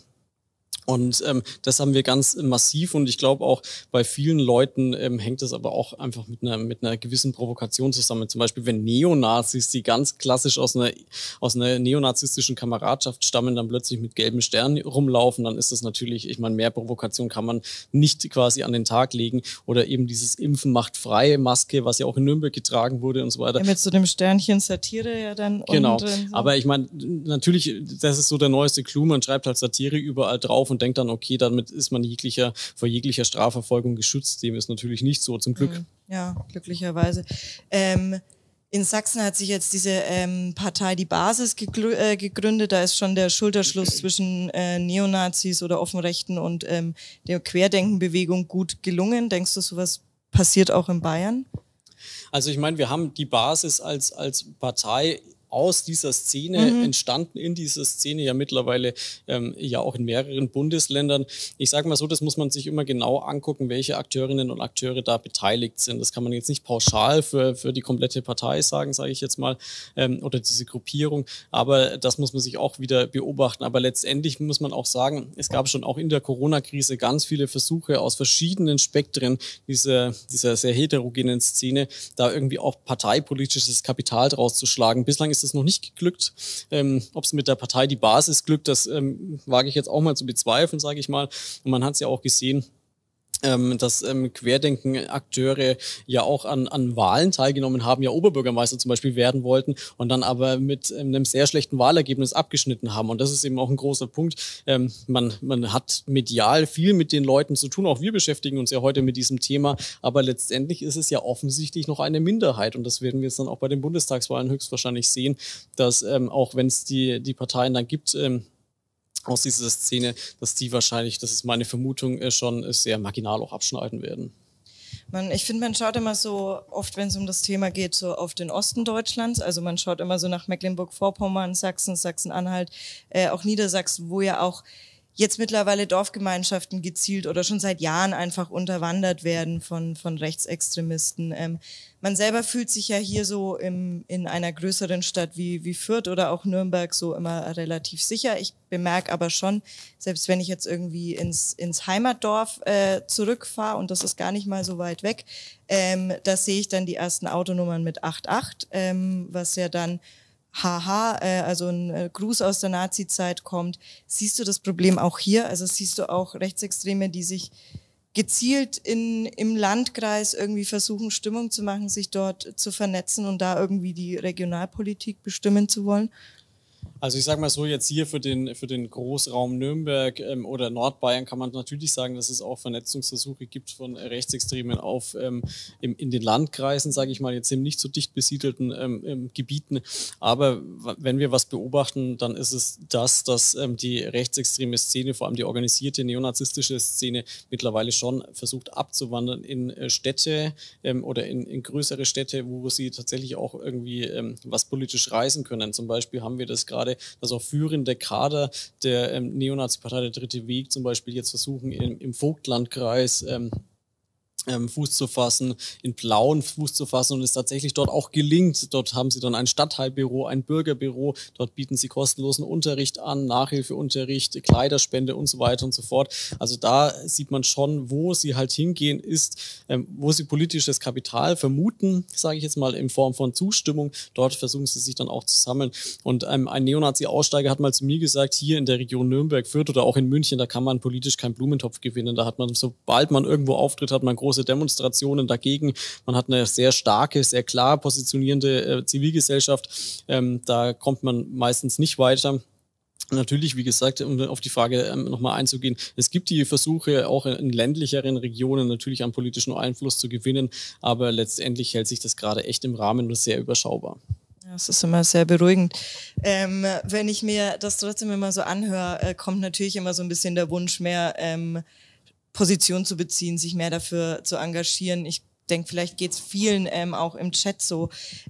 Und das haben wir ganz massiv und ich glaube auch bei vielen Leuten hängt das aber auch einfach mit einer gewissen Provokation zusammen. Zum Beispiel, wenn Neonazis, die ganz klassisch aus einer neonazistischen Kameradschaft stammen, dann plötzlich mit gelben Sternen rumlaufen, dann ist das natürlich, ich meine, mehr Provokation kann man nicht quasi an den Tag legen. Oder eben dieses Impfen macht frei Maske, was ja auch in Nürnberg getragen wurde und so weiter. Ja, mit so dem Sternchen Satire ja dann. Genau, so. Aber ich meine, natürlich, das ist so der neueste Clou, man schreibt halt Satire überall drauf und denkt dann, okay, damit ist man vor jeglicher Strafverfolgung geschützt. Dem ist natürlich nicht so, zum Glück. Ja, glücklicherweise. In Sachsen hat sich jetzt diese Partei Die Basis gegründet. Da ist schon der Schulterschluss zwischen Neonazis oder Offenrechten und der Querdenkenbewegung gut gelungen. Denkst du, sowas passiert auch in Bayern? Also ich meine, wir haben Die Basis als Partei aus dieser Szene entstanden, in dieser Szene ja mittlerweile ja auch in mehreren Bundesländern. Ich sage mal so, das muss man sich immer genau angucken, welche Akteurinnen und Akteure da beteiligt sind. Das kann man jetzt nicht pauschal für die komplette Partei sagen, sage ich jetzt mal, oder diese Gruppierung, aber das muss man sich auch wieder beobachten. Aber letztendlich muss man auch sagen, es gab schon auch in der Corona-Krise ganz viele Versuche aus verschiedenen Spektren dieser sehr heterogenen Szene, da irgendwie auch parteipolitisches Kapital draus zu schlagen. Bislang ist es noch nicht geglückt. Ob es mit der Partei Die Basis glückt, das wage ich jetzt auch mal zu bezweifeln, sage ich mal. Und man hat es ja auch gesehen, dass Querdenken-Akteure ja auch an Wahlen teilgenommen haben, ja Oberbürgermeister zum Beispiel werden wollten und dann aber mit einem sehr schlechten Wahlergebnis abgeschnitten haben. Und das ist eben auch ein großer Punkt. Man hat medial viel mit den Leuten zu tun. Auch wir beschäftigen uns ja heute mit diesem Thema. Aber letztendlich ist es ja offensichtlich noch eine Minderheit. Und das werden wir jetzt dann auch bei den Bundestagswahlen höchstwahrscheinlich sehen, dass auch wenn es die Parteien dann gibt, aus dieser Szene, dass die wahrscheinlich, das ist meine Vermutung, schon sehr marginal auch abschneiden werden. Ich finde, man schaut immer so oft, wenn es um das Thema geht, so auf den Osten Deutschlands. Also man schaut immer so nach Mecklenburg-Vorpommern, Sachsen, Sachsen-Anhalt, auch Niedersachsen, wo ja auch jetzt mittlerweile Dorfgemeinschaften gezielt oder schon seit Jahren einfach unterwandert werden von Rechtsextremisten. Man selber fühlt sich ja hier so in einer größeren Stadt wie Fürth oder auch Nürnberg so immer relativ sicher. Ich bemerke aber schon, selbst wenn ich jetzt irgendwie ins Heimatdorf zurückfahre, und das ist gar nicht mal so weit weg, da sehe ich dann die ersten Autonummern mit 88, was ja dann also ein Gruß aus der Nazi-Zeit kommt. Siehst du das Problem auch hier? Also siehst du auch Rechtsextreme, die sich gezielt im Landkreis irgendwie versuchen, Stimmung zu machen, sich dort zu vernetzen und da irgendwie die Regionalpolitik bestimmen zu wollen? Also ich sage mal so, jetzt hier für den Großraum Nürnberg oder Nordbayern kann man natürlich sagen, dass es auch Vernetzungsversuche gibt von Rechtsextremen in den Landkreisen, sage ich mal, jetzt eben nicht so dicht besiedelten Gebieten. Aber wenn wir was beobachten, dann ist es das, dass die rechtsextreme Szene, vor allem die organisierte neonazistische Szene, mittlerweile schon versucht abzuwandern in Städte oder in größere Städte, wo sie tatsächlich auch irgendwie was politisch reißen können. Zum Beispiel haben wir das gerade, dass auch führende Kader der Neonazi-Partei Der Dritte Weg zum Beispiel jetzt versuchen, im Vogtlandkreis Fuß zu fassen, in Plauen Fuß zu fassen und es tatsächlich dort auch gelingt. Dort haben sie dann ein Stadtteilbüro, ein Bürgerbüro, dort bieten sie kostenlosen Unterricht an, Nachhilfeunterricht, Kleiderspende und so weiter und so fort. Also da sieht man schon, wo sie halt hingehen ist, wo sie politisches Kapital vermuten, sage ich jetzt mal in Form von Zustimmung. Dort versuchen sie sich dann auch zu sammeln. Und ein Neonazi-Aussteiger hat mal zu mir gesagt, hier in der Region Nürnberg, Fürth oder auch in München, da kann man politisch keinen Blumentopf gewinnen. Da hat man, sobald man irgendwo auftritt, hat man große Demonstrationen dagegen. Man hat eine sehr starke, sehr klar positionierende Zivilgesellschaft. Da kommt man meistens nicht weiter. Natürlich, wie gesagt, um auf die Frage nochmal einzugehen, es gibt die Versuche, auch in ländlicheren Regionen natürlich an politischen Einfluss zu gewinnen, aber letztendlich hält sich das gerade echt im Rahmen und sehr überschaubar. Ja, das ist immer sehr beruhigend. Wenn ich mir das trotzdem immer so anhöre, kommt natürlich immer so ein bisschen der Wunsch, mehr Position zu beziehen, sich mehr dafür zu engagieren. Ich denke, vielleicht geht's vielen auch im Chat so.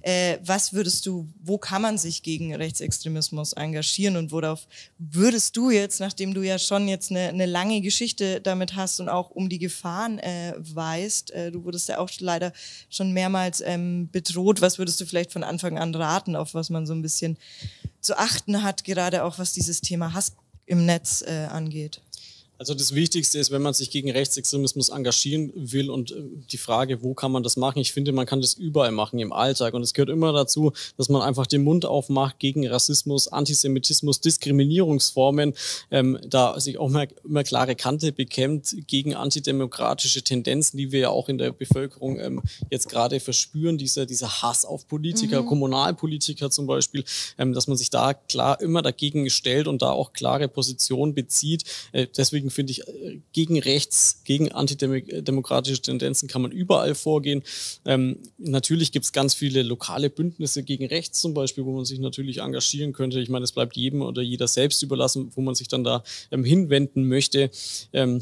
Wo kann man sich gegen Rechtsextremismus engagieren und worauf würdest du jetzt, nachdem du ja schon jetzt eine lange Geschichte damit hast und auch um die Gefahren weißt, du wurdest ja auch leider schon mehrmals bedroht, was würdest du vielleicht von Anfang an raten, auf was man so ein bisschen zu achten hat, gerade auch was dieses Thema Hass im Netz angeht? Also das Wichtigste ist, wenn man sich gegen Rechtsextremismus engagieren will und die Frage, wo kann man das machen? Ich finde, man kann das überall machen im Alltag und es gehört immer dazu, dass man einfach den Mund aufmacht gegen Rassismus, Antisemitismus, Diskriminierungsformen, da sich auch immer klare Kante bekennt gegen antidemokratische Tendenzen, die wir ja auch in der Bevölkerung jetzt gerade verspüren, dieser Hass auf Politiker, Kommunalpolitiker zum Beispiel, dass man sich da klar immer dagegen stellt und da auch klare Position bezieht. Deswegen finde ich, gegen rechts, gegen antidemokratische Tendenzen kann man überall vorgehen. Natürlich gibt es ganz viele lokale Bündnisse gegen rechts zum Beispiel, wo man sich natürlich engagieren könnte. Ich meine, es bleibt jedem oder jeder selbst überlassen, wo man sich dann da hinwenden möchte.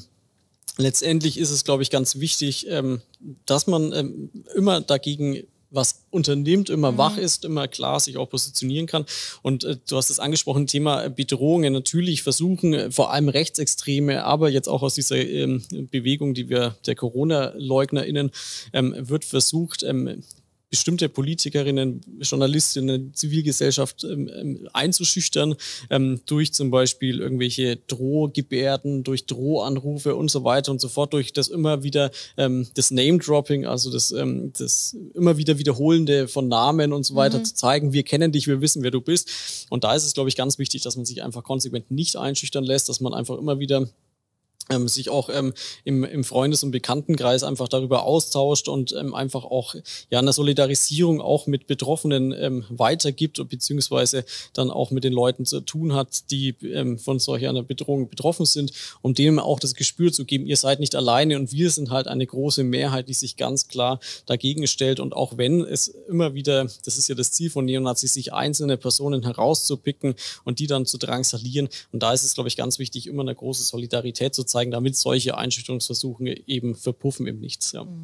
Letztendlich ist es, glaube ich, ganz wichtig, dass man immer dagegen was unternimmt, immer wach ist, immer klar sich auch positionieren kann. Und du hast das angesprochen, Thema Bedrohungen. Natürlich versuchen vor allem Rechtsextreme, aber jetzt auch aus dieser Bewegung, die wir der Corona-LeugnerInnen, wird versucht, bestimmte Politikerinnen, Journalistinnen, Zivilgesellschaft einzuschüchtern, durch zum Beispiel irgendwelche Drohgebärden, durch Drohanrufe und so weiter und so fort, durch das immer wieder das Name-Dropping, also das immer wieder Wiederholende von Namen und so weiter zu zeigen, wir kennen dich, wir wissen, wer du bist. Und da ist es, glaube ich, ganz wichtig, dass man sich einfach konsequent nicht einschüchtern lässt, dass man einfach immer wieder sich auch im Freundes- und Bekanntenkreis einfach darüber austauscht und einfach auch eine Solidarisierung auch mit Betroffenen weitergibt, beziehungsweise dann auch mit den Leuten zu tun hat, die von solch einer Bedrohung betroffen sind, um denen auch das Gespür zu geben, ihr seid nicht alleine und wir sind halt eine große Mehrheit, die sich ganz klar dagegen stellt. Und auch wenn es immer wieder, das ist ja das Ziel von Neonazis, sich einzelne Personen herauszupicken und die dann zu drangsalieren. Und da ist es, glaube ich, ganz wichtig, immer eine große Solidarität zu zeigen, damit solche Einschüchterungsversuche eben verpuffen im Nichts. Ja.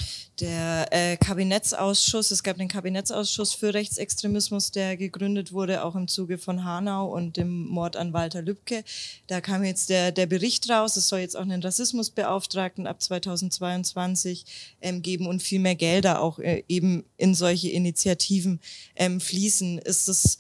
Der Kabinettsausschuss, es gab den Kabinettsausschuss für Rechtsextremismus, der gegründet wurde, auch im Zuge von Hanau und dem Mord an Walter Lübcke. Da kam jetzt der Bericht raus, es soll jetzt auch einen Rassismusbeauftragten ab 2022 geben und viel mehr Gelder auch eben in solche Initiativen fließen. Ist das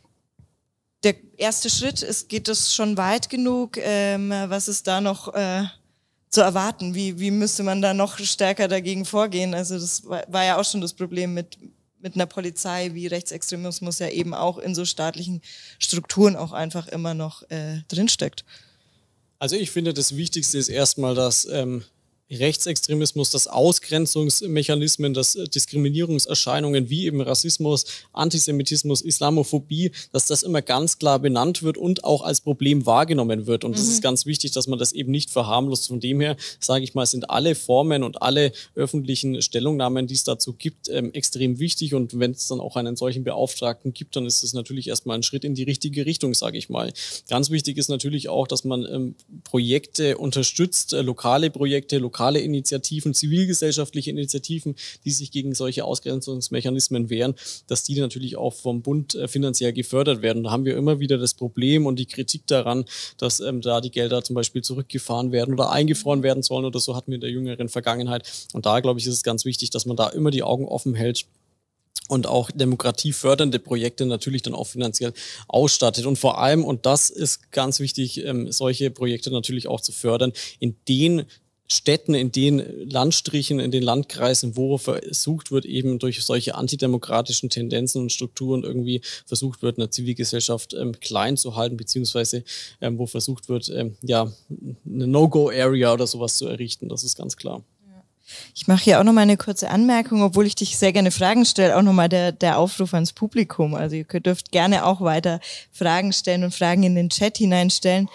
der erste Schritt? Geht das schon weit genug? Was ist da noch zu erwarten? Wie müsste man da noch stärker dagegen vorgehen? Also das war ja auch schon das Problem mit einer Polizei, wie Rechtsextremismus ja eben auch in so staatlichen Strukturen auch einfach immer noch drinsteckt. Also ich finde, das Wichtigste ist erstmal, dass Rechtsextremismus, dass Ausgrenzungsmechanismen, dass Diskriminierungserscheinungen wie eben Rassismus, Antisemitismus, Islamophobie, dass das immer ganz klar benannt wird und auch als Problem wahrgenommen wird. Und das ist ganz wichtig, dass man das eben nicht verharmlost. Von dem her, sage ich mal, sind alle Formen und alle öffentlichen Stellungnahmen, die es dazu gibt, extrem wichtig. Und wenn es dann auch einen solchen Beauftragten gibt, dann ist das natürlich erstmal ein Schritt in die richtige Richtung, sage ich mal. Ganz wichtig ist natürlich auch, dass man Projekte unterstützt, lokale Projekte, lokale Initiativen, zivilgesellschaftliche Initiativen, die sich gegen solche Ausgrenzungsmechanismen wehren, dass die natürlich auch vom Bund finanziell gefördert werden. Da haben wir immer wieder das Problem und die Kritik daran, dass da die Gelder zum Beispiel zurückgefahren werden oder eingefroren werden sollen oder so, hatten wir in der jüngeren Vergangenheit. Und da, glaube ich, ist es ganz wichtig, dass man da immer die Augen offen hält und auch demokratiefördernde Projekte natürlich dann auch finanziell ausstattet. Und vor allem, und das ist ganz wichtig, solche Projekte natürlich auch zu fördern, in den Städten, in den Landstrichen, in den Landkreisen, wo versucht wird, eben durch solche antidemokratischen Tendenzen und Strukturen irgendwie versucht wird, eine Zivilgesellschaft klein zu halten, beziehungsweise wo versucht wird, eine No-Go-Area oder sowas zu errichten. Das ist ganz klar. Ich mache hier auch noch mal eine kurze Anmerkung, obwohl ich dich sehr gerne Fragen stelle, auch noch mal der Aufruf ans Publikum. Also ihr dürft gerne auch weiter Fragen stellen und Fragen in den Chat hineinstellen.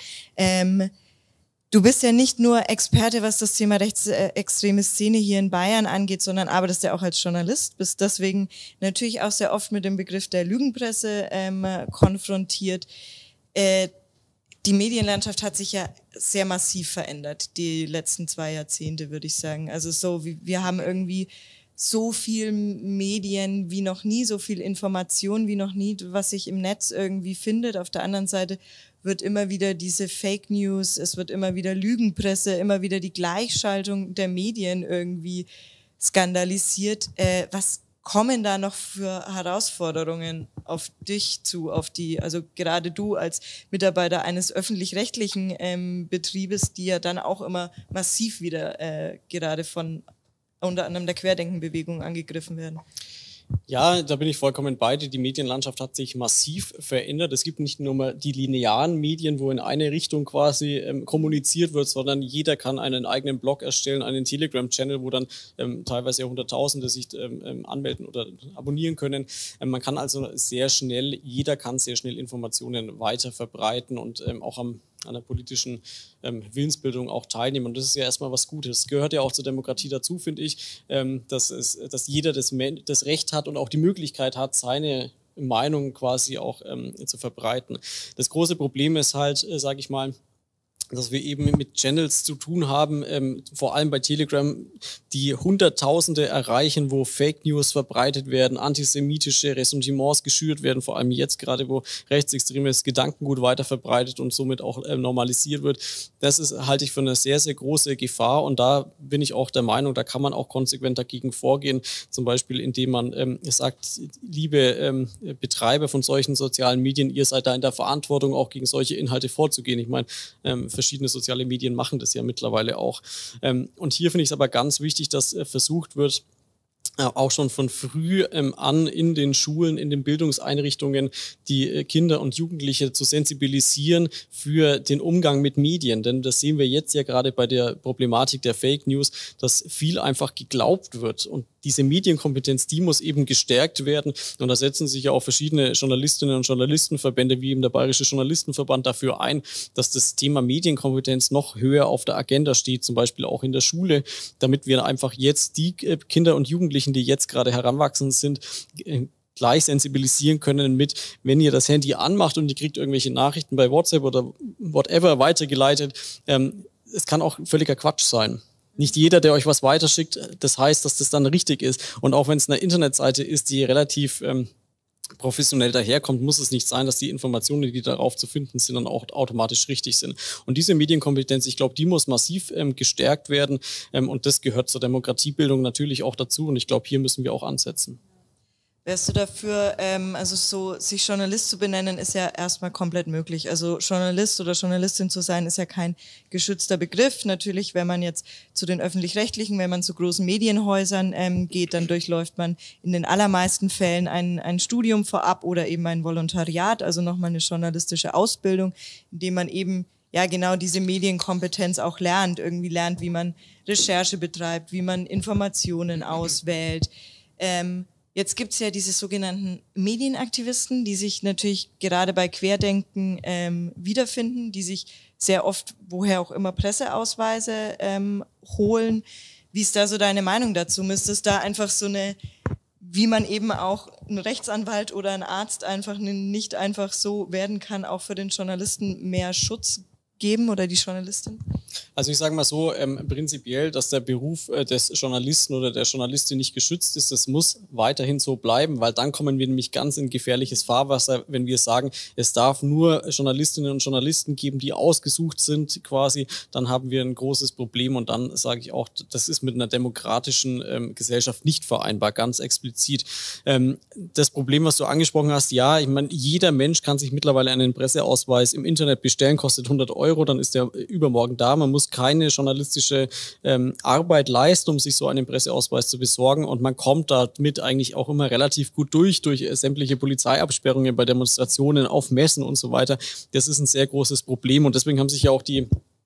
Du bist ja nicht nur Experte, was das Thema rechtsextreme Szene hier in Bayern angeht, sondern arbeitest ja auch als Journalist, bist deswegen natürlich auch sehr oft mit dem Begriff der Lügenpresse konfrontiert. Die Medienlandschaft hat sich ja sehr massiv verändert, die letzten 2 Jahrzehnte, würde ich sagen. Also so, wir haben irgendwie so viel Medien wie noch nie, so viel Information wie noch nie, was sich im Netz irgendwie findet. Auf der anderen Seite wird immer wieder diese Fake News, es wird immer wieder Lügenpresse, immer wieder die Gleichschaltung der Medien irgendwie skandalisiert. Was kommen da noch für Herausforderungen auf dich zu, also gerade du als Mitarbeiter eines öffentlich-rechtlichen Betriebes, die ja dann auch immer massiv wieder gerade von unter anderem der Querdenkenbewegung angegriffen werden? Ja, da bin ich vollkommen bei dir. Die Medienlandschaft hat sich massiv verändert. Es gibt nicht nur mal die linearen Medien, wo in eine Richtung quasi kommuniziert wird, sondern jeder kann einen eigenen Blog erstellen, einen Telegram-Channel, wo dann teilweise Hunderttausende sich anmelden oder abonnieren können. Man kann also jeder kann sehr schnell Informationen weiter verbreiten und auch an der politischen Willensbildung auch teilnehmen. Und das ist ja erstmal was Gutes. Es gehört ja auch zur Demokratie dazu, finde ich, dass jeder das Recht hat und auch die Möglichkeit hat, seine Meinung quasi auch zu verbreiten. Das große Problem ist halt, sage ich mal, dass wir eben mit Channels zu tun haben, vor allem bei Telegram, die Hunderttausende erreichen, wo Fake News verbreitet werden, antisemitische Ressentiments geschürt werden, vor allem jetzt gerade, wo rechtsextremes Gedankengut weiter verbreitet und somit auch normalisiert wird. Das halte ich für eine sehr, sehr große Gefahr, und da bin ich auch der Meinung, da kann man auch konsequent dagegen vorgehen, zum Beispiel indem man sagt, liebe Betreiber von solchen sozialen Medien, ihr seid da in der Verantwortung, auch gegen solche Inhalte vorzugehen. Ich meine, verschiedene soziale Medien machen das ja mittlerweile auch. Und hier finde ich es aber ganz wichtig, dass versucht wird, auch schon von früh an in den Schulen, in den Bildungseinrichtungen die Kinder und Jugendliche zu sensibilisieren für den Umgang mit Medien. Denn das sehen wir jetzt ja gerade bei der Problematik der Fake News, dass viel einfach geglaubt wird. Und diese Medienkompetenz, die muss eben gestärkt werden. Und da setzen sich ja auch verschiedene Journalistinnen und Journalistenverbände, wie eben der Bayerische Journalistenverband, dafür ein, dass das Thema Medienkompetenz noch höher auf der Agenda steht, zum Beispiel auch in der Schule, damit wir einfach jetzt die Kinder und Jugendlichen, die jetzt gerade heranwachsen sind, gleich sensibilisieren können mit, wenn ihr das Handy anmacht und ihr kriegt irgendwelche Nachrichten bei WhatsApp oder whatever weitergeleitet, es kann auch völliger Quatsch sein. Nicht jeder, der euch was weiterschickt, das heißt, dass das dann richtig ist. Und auch wenn es eine Internetseite ist, die relativ professionell daherkommt, muss es nicht sein, dass die Informationen, die darauf zu finden sind, dann auch automatisch richtig sind. Und diese Medienkompetenz, ich glaube, die muss massiv gestärkt werden. Und das gehört zur Demokratiebildung natürlich auch dazu. Und ich glaube, hier müssen wir auch ansetzen. Wärst du dafür, also so sich Journalist zu benennen, ist ja erstmal komplett möglich. Also Journalist oder Journalistin zu sein, ist ja kein geschützter Begriff. Natürlich, wenn man jetzt zu den Öffentlich-Rechtlichen, wenn man zu großen Medienhäusern geht, dann durchläuft man in den allermeisten Fällen ein Studium vorab oder eben ein Volontariat, also nochmal eine journalistische Ausbildung, in dem man eben ja genau diese Medienkompetenz auch lernt, irgendwie lernt, wie man Recherche betreibt, wie man Informationen auswählt. Jetzt gibt es ja diese sogenannten Medienaktivisten, die sich natürlich gerade bei Querdenken wiederfinden, die sich sehr oft, woher auch immer, Presseausweise holen. Wie ist da so deine Meinung dazu? Müsste es da einfach so eine, wie man eben auch ein Rechtsanwalt oder ein Arzt einfach nicht einfach so werden kann, auch für den Journalisten mehr Schutz geben oder die Journalistin? Also ich sage mal so, prinzipiell, dass der Beruf des Journalisten oder der Journalistin nicht geschützt ist, das muss weiterhin so bleiben, weil dann kommen wir nämlich ganz in gefährliches Fahrwasser, wenn wir sagen, es darf nur Journalistinnen und Journalisten geben, die ausgesucht sind quasi, dann haben wir ein großes Problem, und dann sage ich auch, das ist mit einer demokratischen Gesellschaft nicht vereinbar, ganz explizit. Das Problem, was du angesprochen hast, ja, ich meine, jeder Mensch kann sich mittlerweile einen Presseausweis im Internet bestellen, kostet 100 €, dann ist der übermorgen da. Man muss keine journalistische Arbeit leisten, um sich so einen Presseausweis zu besorgen, und man kommt damit eigentlich auch immer relativ gut durch sämtliche Polizeiabsperrungen bei Demonstrationen, auf Messen und so weiter. Das ist ein sehr großes Problem, und deswegen haben sich ja auch die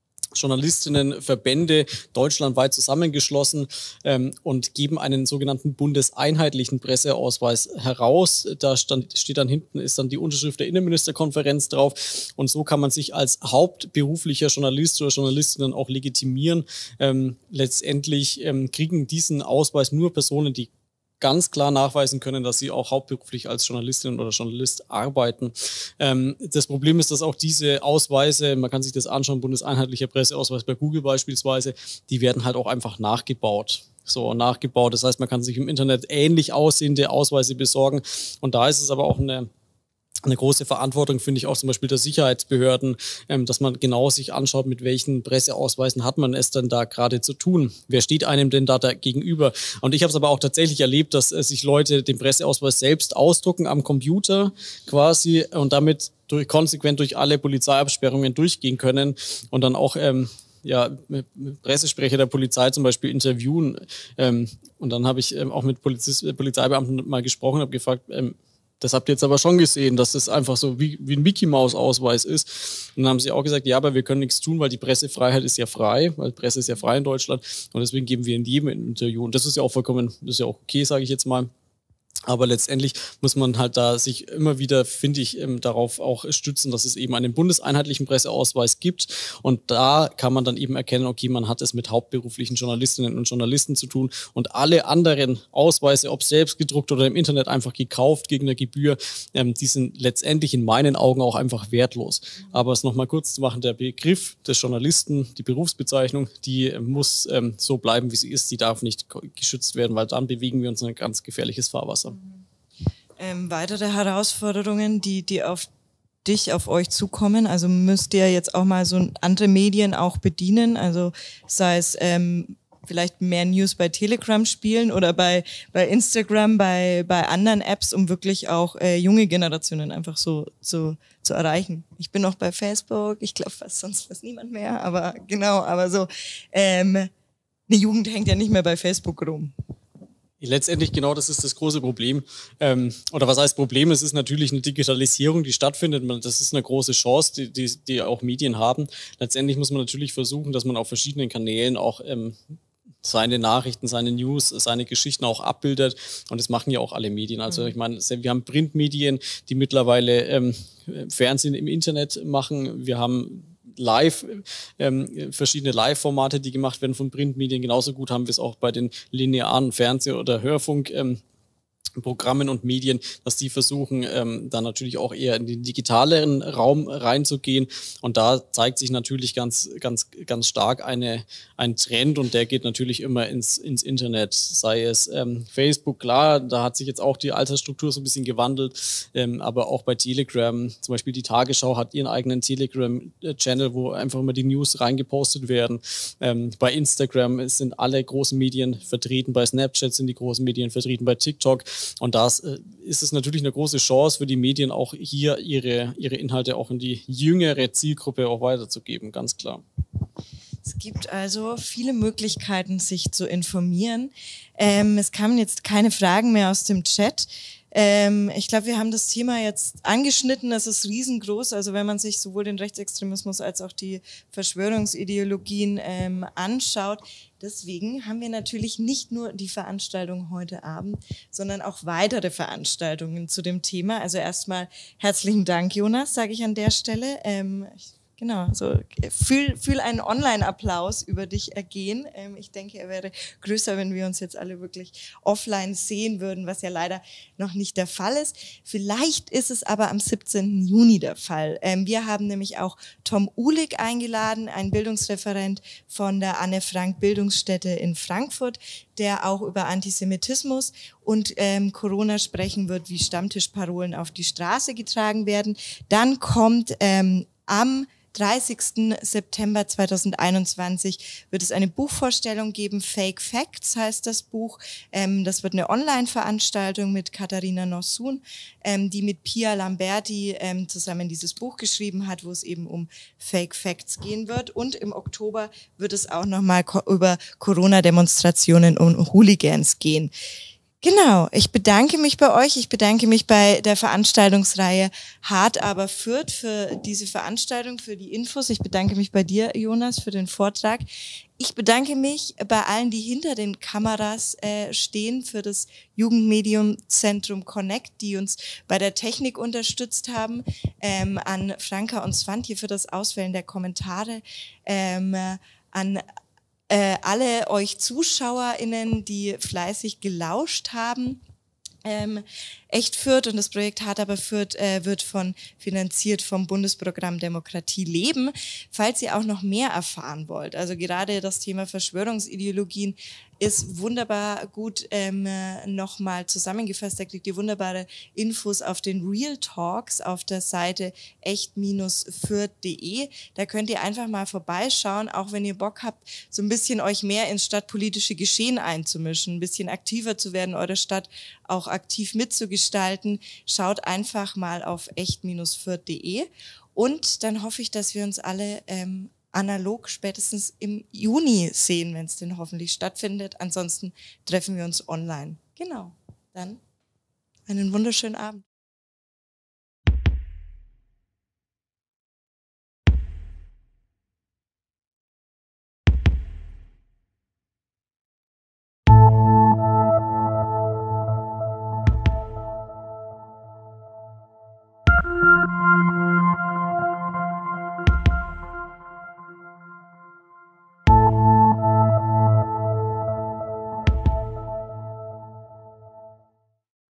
Journalistinnenverbände deutschlandweit zusammengeschlossen und geben einen sogenannten bundeseinheitlichen Presseausweis heraus. Da steht dann hinten, ist dann die Unterschrift der Innenministerkonferenz drauf, und so kann man sich als hauptberuflicher Journalist oder Journalistin dann auch legitimieren. Letztendlich kriegen diesen Ausweis nur Personen, die ganz klar nachweisen können, dass sie auch hauptberuflich als Journalistin oder Journalist arbeiten. Das Problem ist, dass auch diese Ausweise, man kann sich das anschauen, bundeseinheitlicher Presseausweis bei Google beispielsweise, die werden halt auch einfach nachgebaut. Das heißt, man kann sich im Internet ähnlich aussehende Ausweise besorgen, und da ist es aber auch eine große Verantwortung, finde ich, auch zum Beispiel der Sicherheitsbehörden, dass man genau sich anschaut, mit welchen Presseausweisen hat man es denn da gerade zu tun. Wer steht einem denn da gegenüber? Und ich habe es aber auch tatsächlich erlebt, dass sich Leute den Presseausweis selbst ausdrucken am Computer quasi und damit konsequent durch alle Polizeiabsperrungen durchgehen können und dann auch Pressesprecher der Polizei zum Beispiel interviewen. Und dann habe ich auch mit Polizeibeamten mal gesprochen, habe gefragt, das habt ihr jetzt aber schon gesehen, dass das einfach so wie ein Mickey-Maus-Ausweis ist. Und dann haben sie auch gesagt, ja, aber wir können nichts tun, weil die Pressefreiheit ist ja frei, weil Presse ist ja frei in Deutschland, und deswegen geben wir in jedem ein Interview. Und das ist ja auch vollkommen, das ist ja auch okay, sage ich jetzt mal. Aber letztendlich muss man halt da sich immer wieder, finde ich, darauf auch stützen, dass es eben einen bundeseinheitlichen Presseausweis gibt. Und da kann man dann eben erkennen, okay, man hat es mit hauptberuflichen Journalistinnen und Journalisten zu tun. Und alle anderen Ausweise, ob selbst gedruckt oder im Internet einfach gekauft gegen eine Gebühr, die sind letztendlich in meinen Augen auch einfach wertlos. Aber es nochmal kurz zu machen, der Begriff des Journalisten, die Berufsbezeichnung, die muss so bleiben, wie sie ist. Die darf nicht geschützt werden, weil dann bewegen wir uns in ein ganz gefährliches Fahrwasser. Weitere Herausforderungen, die auf euch zukommen, also müsst ihr jetzt auch mal so andere Medien auch bedienen, also sei es vielleicht mehr News bei Telegram spielen oder bei Instagram, bei anderen Apps, um wirklich auch junge Generationen einfach so zu erreichen. Ich bin noch bei Facebook, ich glaube sonst fast niemand mehr, aber genau, aber so eine Jugend hängt ja nicht mehr bei Facebook rum. Letztendlich genau, das ist das große Problem. Oder was heißt Problem? Es ist natürlich eine Digitalisierung, die stattfindet. Das ist eine große Chance, die auch Medien haben. Letztendlich muss man natürlich versuchen, dass man auf verschiedenen Kanälen auch seine Nachrichten, seine News, seine Geschichten auch abbildet. Und das machen ja auch alle Medien. Also ich meine, wir haben Printmedien, die mittlerweile Fernsehen im Internet machen. Wir haben verschiedene Live-Formate, die gemacht werden von Printmedien. Genauso gut haben wir es auch bei den linearen Fernseh- oder Hörfunkprogrammen und Medien, dass die versuchen, dann natürlich auch eher in den digitaleren Raum reinzugehen. Und da zeigt sich natürlich ganz stark ein Trend, und der geht natürlich immer ins Internet. Sei es Facebook, klar, da hat sich jetzt auch die Altersstruktur so ein bisschen gewandelt, aber auch bei Telegram, zum Beispiel die Tagesschau hat ihren eigenen Telegram-Channel, wo einfach immer die News reingepostet werden. Bei Instagram sind alle großen Medien vertreten, bei Snapchat sind die großen Medien vertreten, bei TikTok. Und da ist es natürlich eine große Chance für die Medien, auch hier ihre Inhalte auch in die jüngere Zielgruppe auch weiterzugeben, ganz klar. Es gibt also viele Möglichkeiten, sich zu informieren. Es kamen jetzt keine Fragen mehr aus dem Chat. Ich glaube, wir haben das Thema jetzt angeschnitten. Es ist riesengroß. Also wenn man sich sowohl den Rechtsextremismus als auch die Verschwörungsideologien anschaut. Deswegen haben wir natürlich nicht nur die Veranstaltung heute Abend, sondern auch weitere Veranstaltungen zu dem Thema. Also erstmal herzlichen Dank, Jonas, sage ich an der Stelle. Genau, so fühl einen Online-Applaus über dich ergehen. Ich denke, er wäre größer, wenn wir uns jetzt alle wirklich offline sehen würden, was ja leider noch nicht der Fall ist. Vielleicht ist es aber am 17. Juni der Fall. Wir haben nämlich auch Tom Uhlig eingeladen, ein Bildungsreferent von der Anne Frank Bildungsstätte in Frankfurt, der auch über Antisemitismus und Corona sprechen wird, wie Stammtischparolen auf die Straße getragen werden. Dann kommt am 30. September 2021 wird es eine Buchvorstellung geben. Fake Facts heißt das Buch. Das wird eine Online-Veranstaltung mit Katharina Nossun, die mit Pia Lamberti zusammen dieses Buch geschrieben hat, wo es eben um Fake Facts gehen wird. Und im Oktober wird es auch nochmal über Corona-Demonstrationen und Hooligans gehen. Genau, ich bedanke mich bei euch, ich bedanke mich bei der Veranstaltungsreihe Hart aber Fürth für diese Veranstaltung, für die Infos. Ich bedanke mich bei dir, Jonas, für den Vortrag. Ich bedanke mich bei allen, die hinter den Kameras stehen, für das Jugendmedium-Zentrum Connect, die uns bei der Technik unterstützt haben, an Franka und Svantje für das Auswählen der Kommentare, an alle euch ZuschauerInnen, die fleißig gelauscht haben. Echt Fürth und das Projekt Hart aber Fürth wird finanziert vom Bundesprogramm Demokratie leben. Falls ihr auch noch mehr erfahren wollt, also gerade das Thema Verschwörungsideologien ist wunderbar gut nochmal zusammengefasst. Da kriegt ihr wunderbare Infos auf den Real Talks auf der Seite echt-fürth.de. Da könnt ihr einfach mal vorbeischauen, auch wenn ihr Bock habt, so ein bisschen euch mehr ins stadtpolitische Geschehen einzumischen, ein bisschen aktiver zu werden, eure Stadt auch aktiv mitzugestalten. Schaut einfach mal auf echt-fürth.de und dann hoffe ich, dass wir uns alle analog spätestens im Juni sehen, wenn es denn hoffentlich stattfindet. Ansonsten treffen wir uns online. Genau. Dann einen wunderschönen Abend.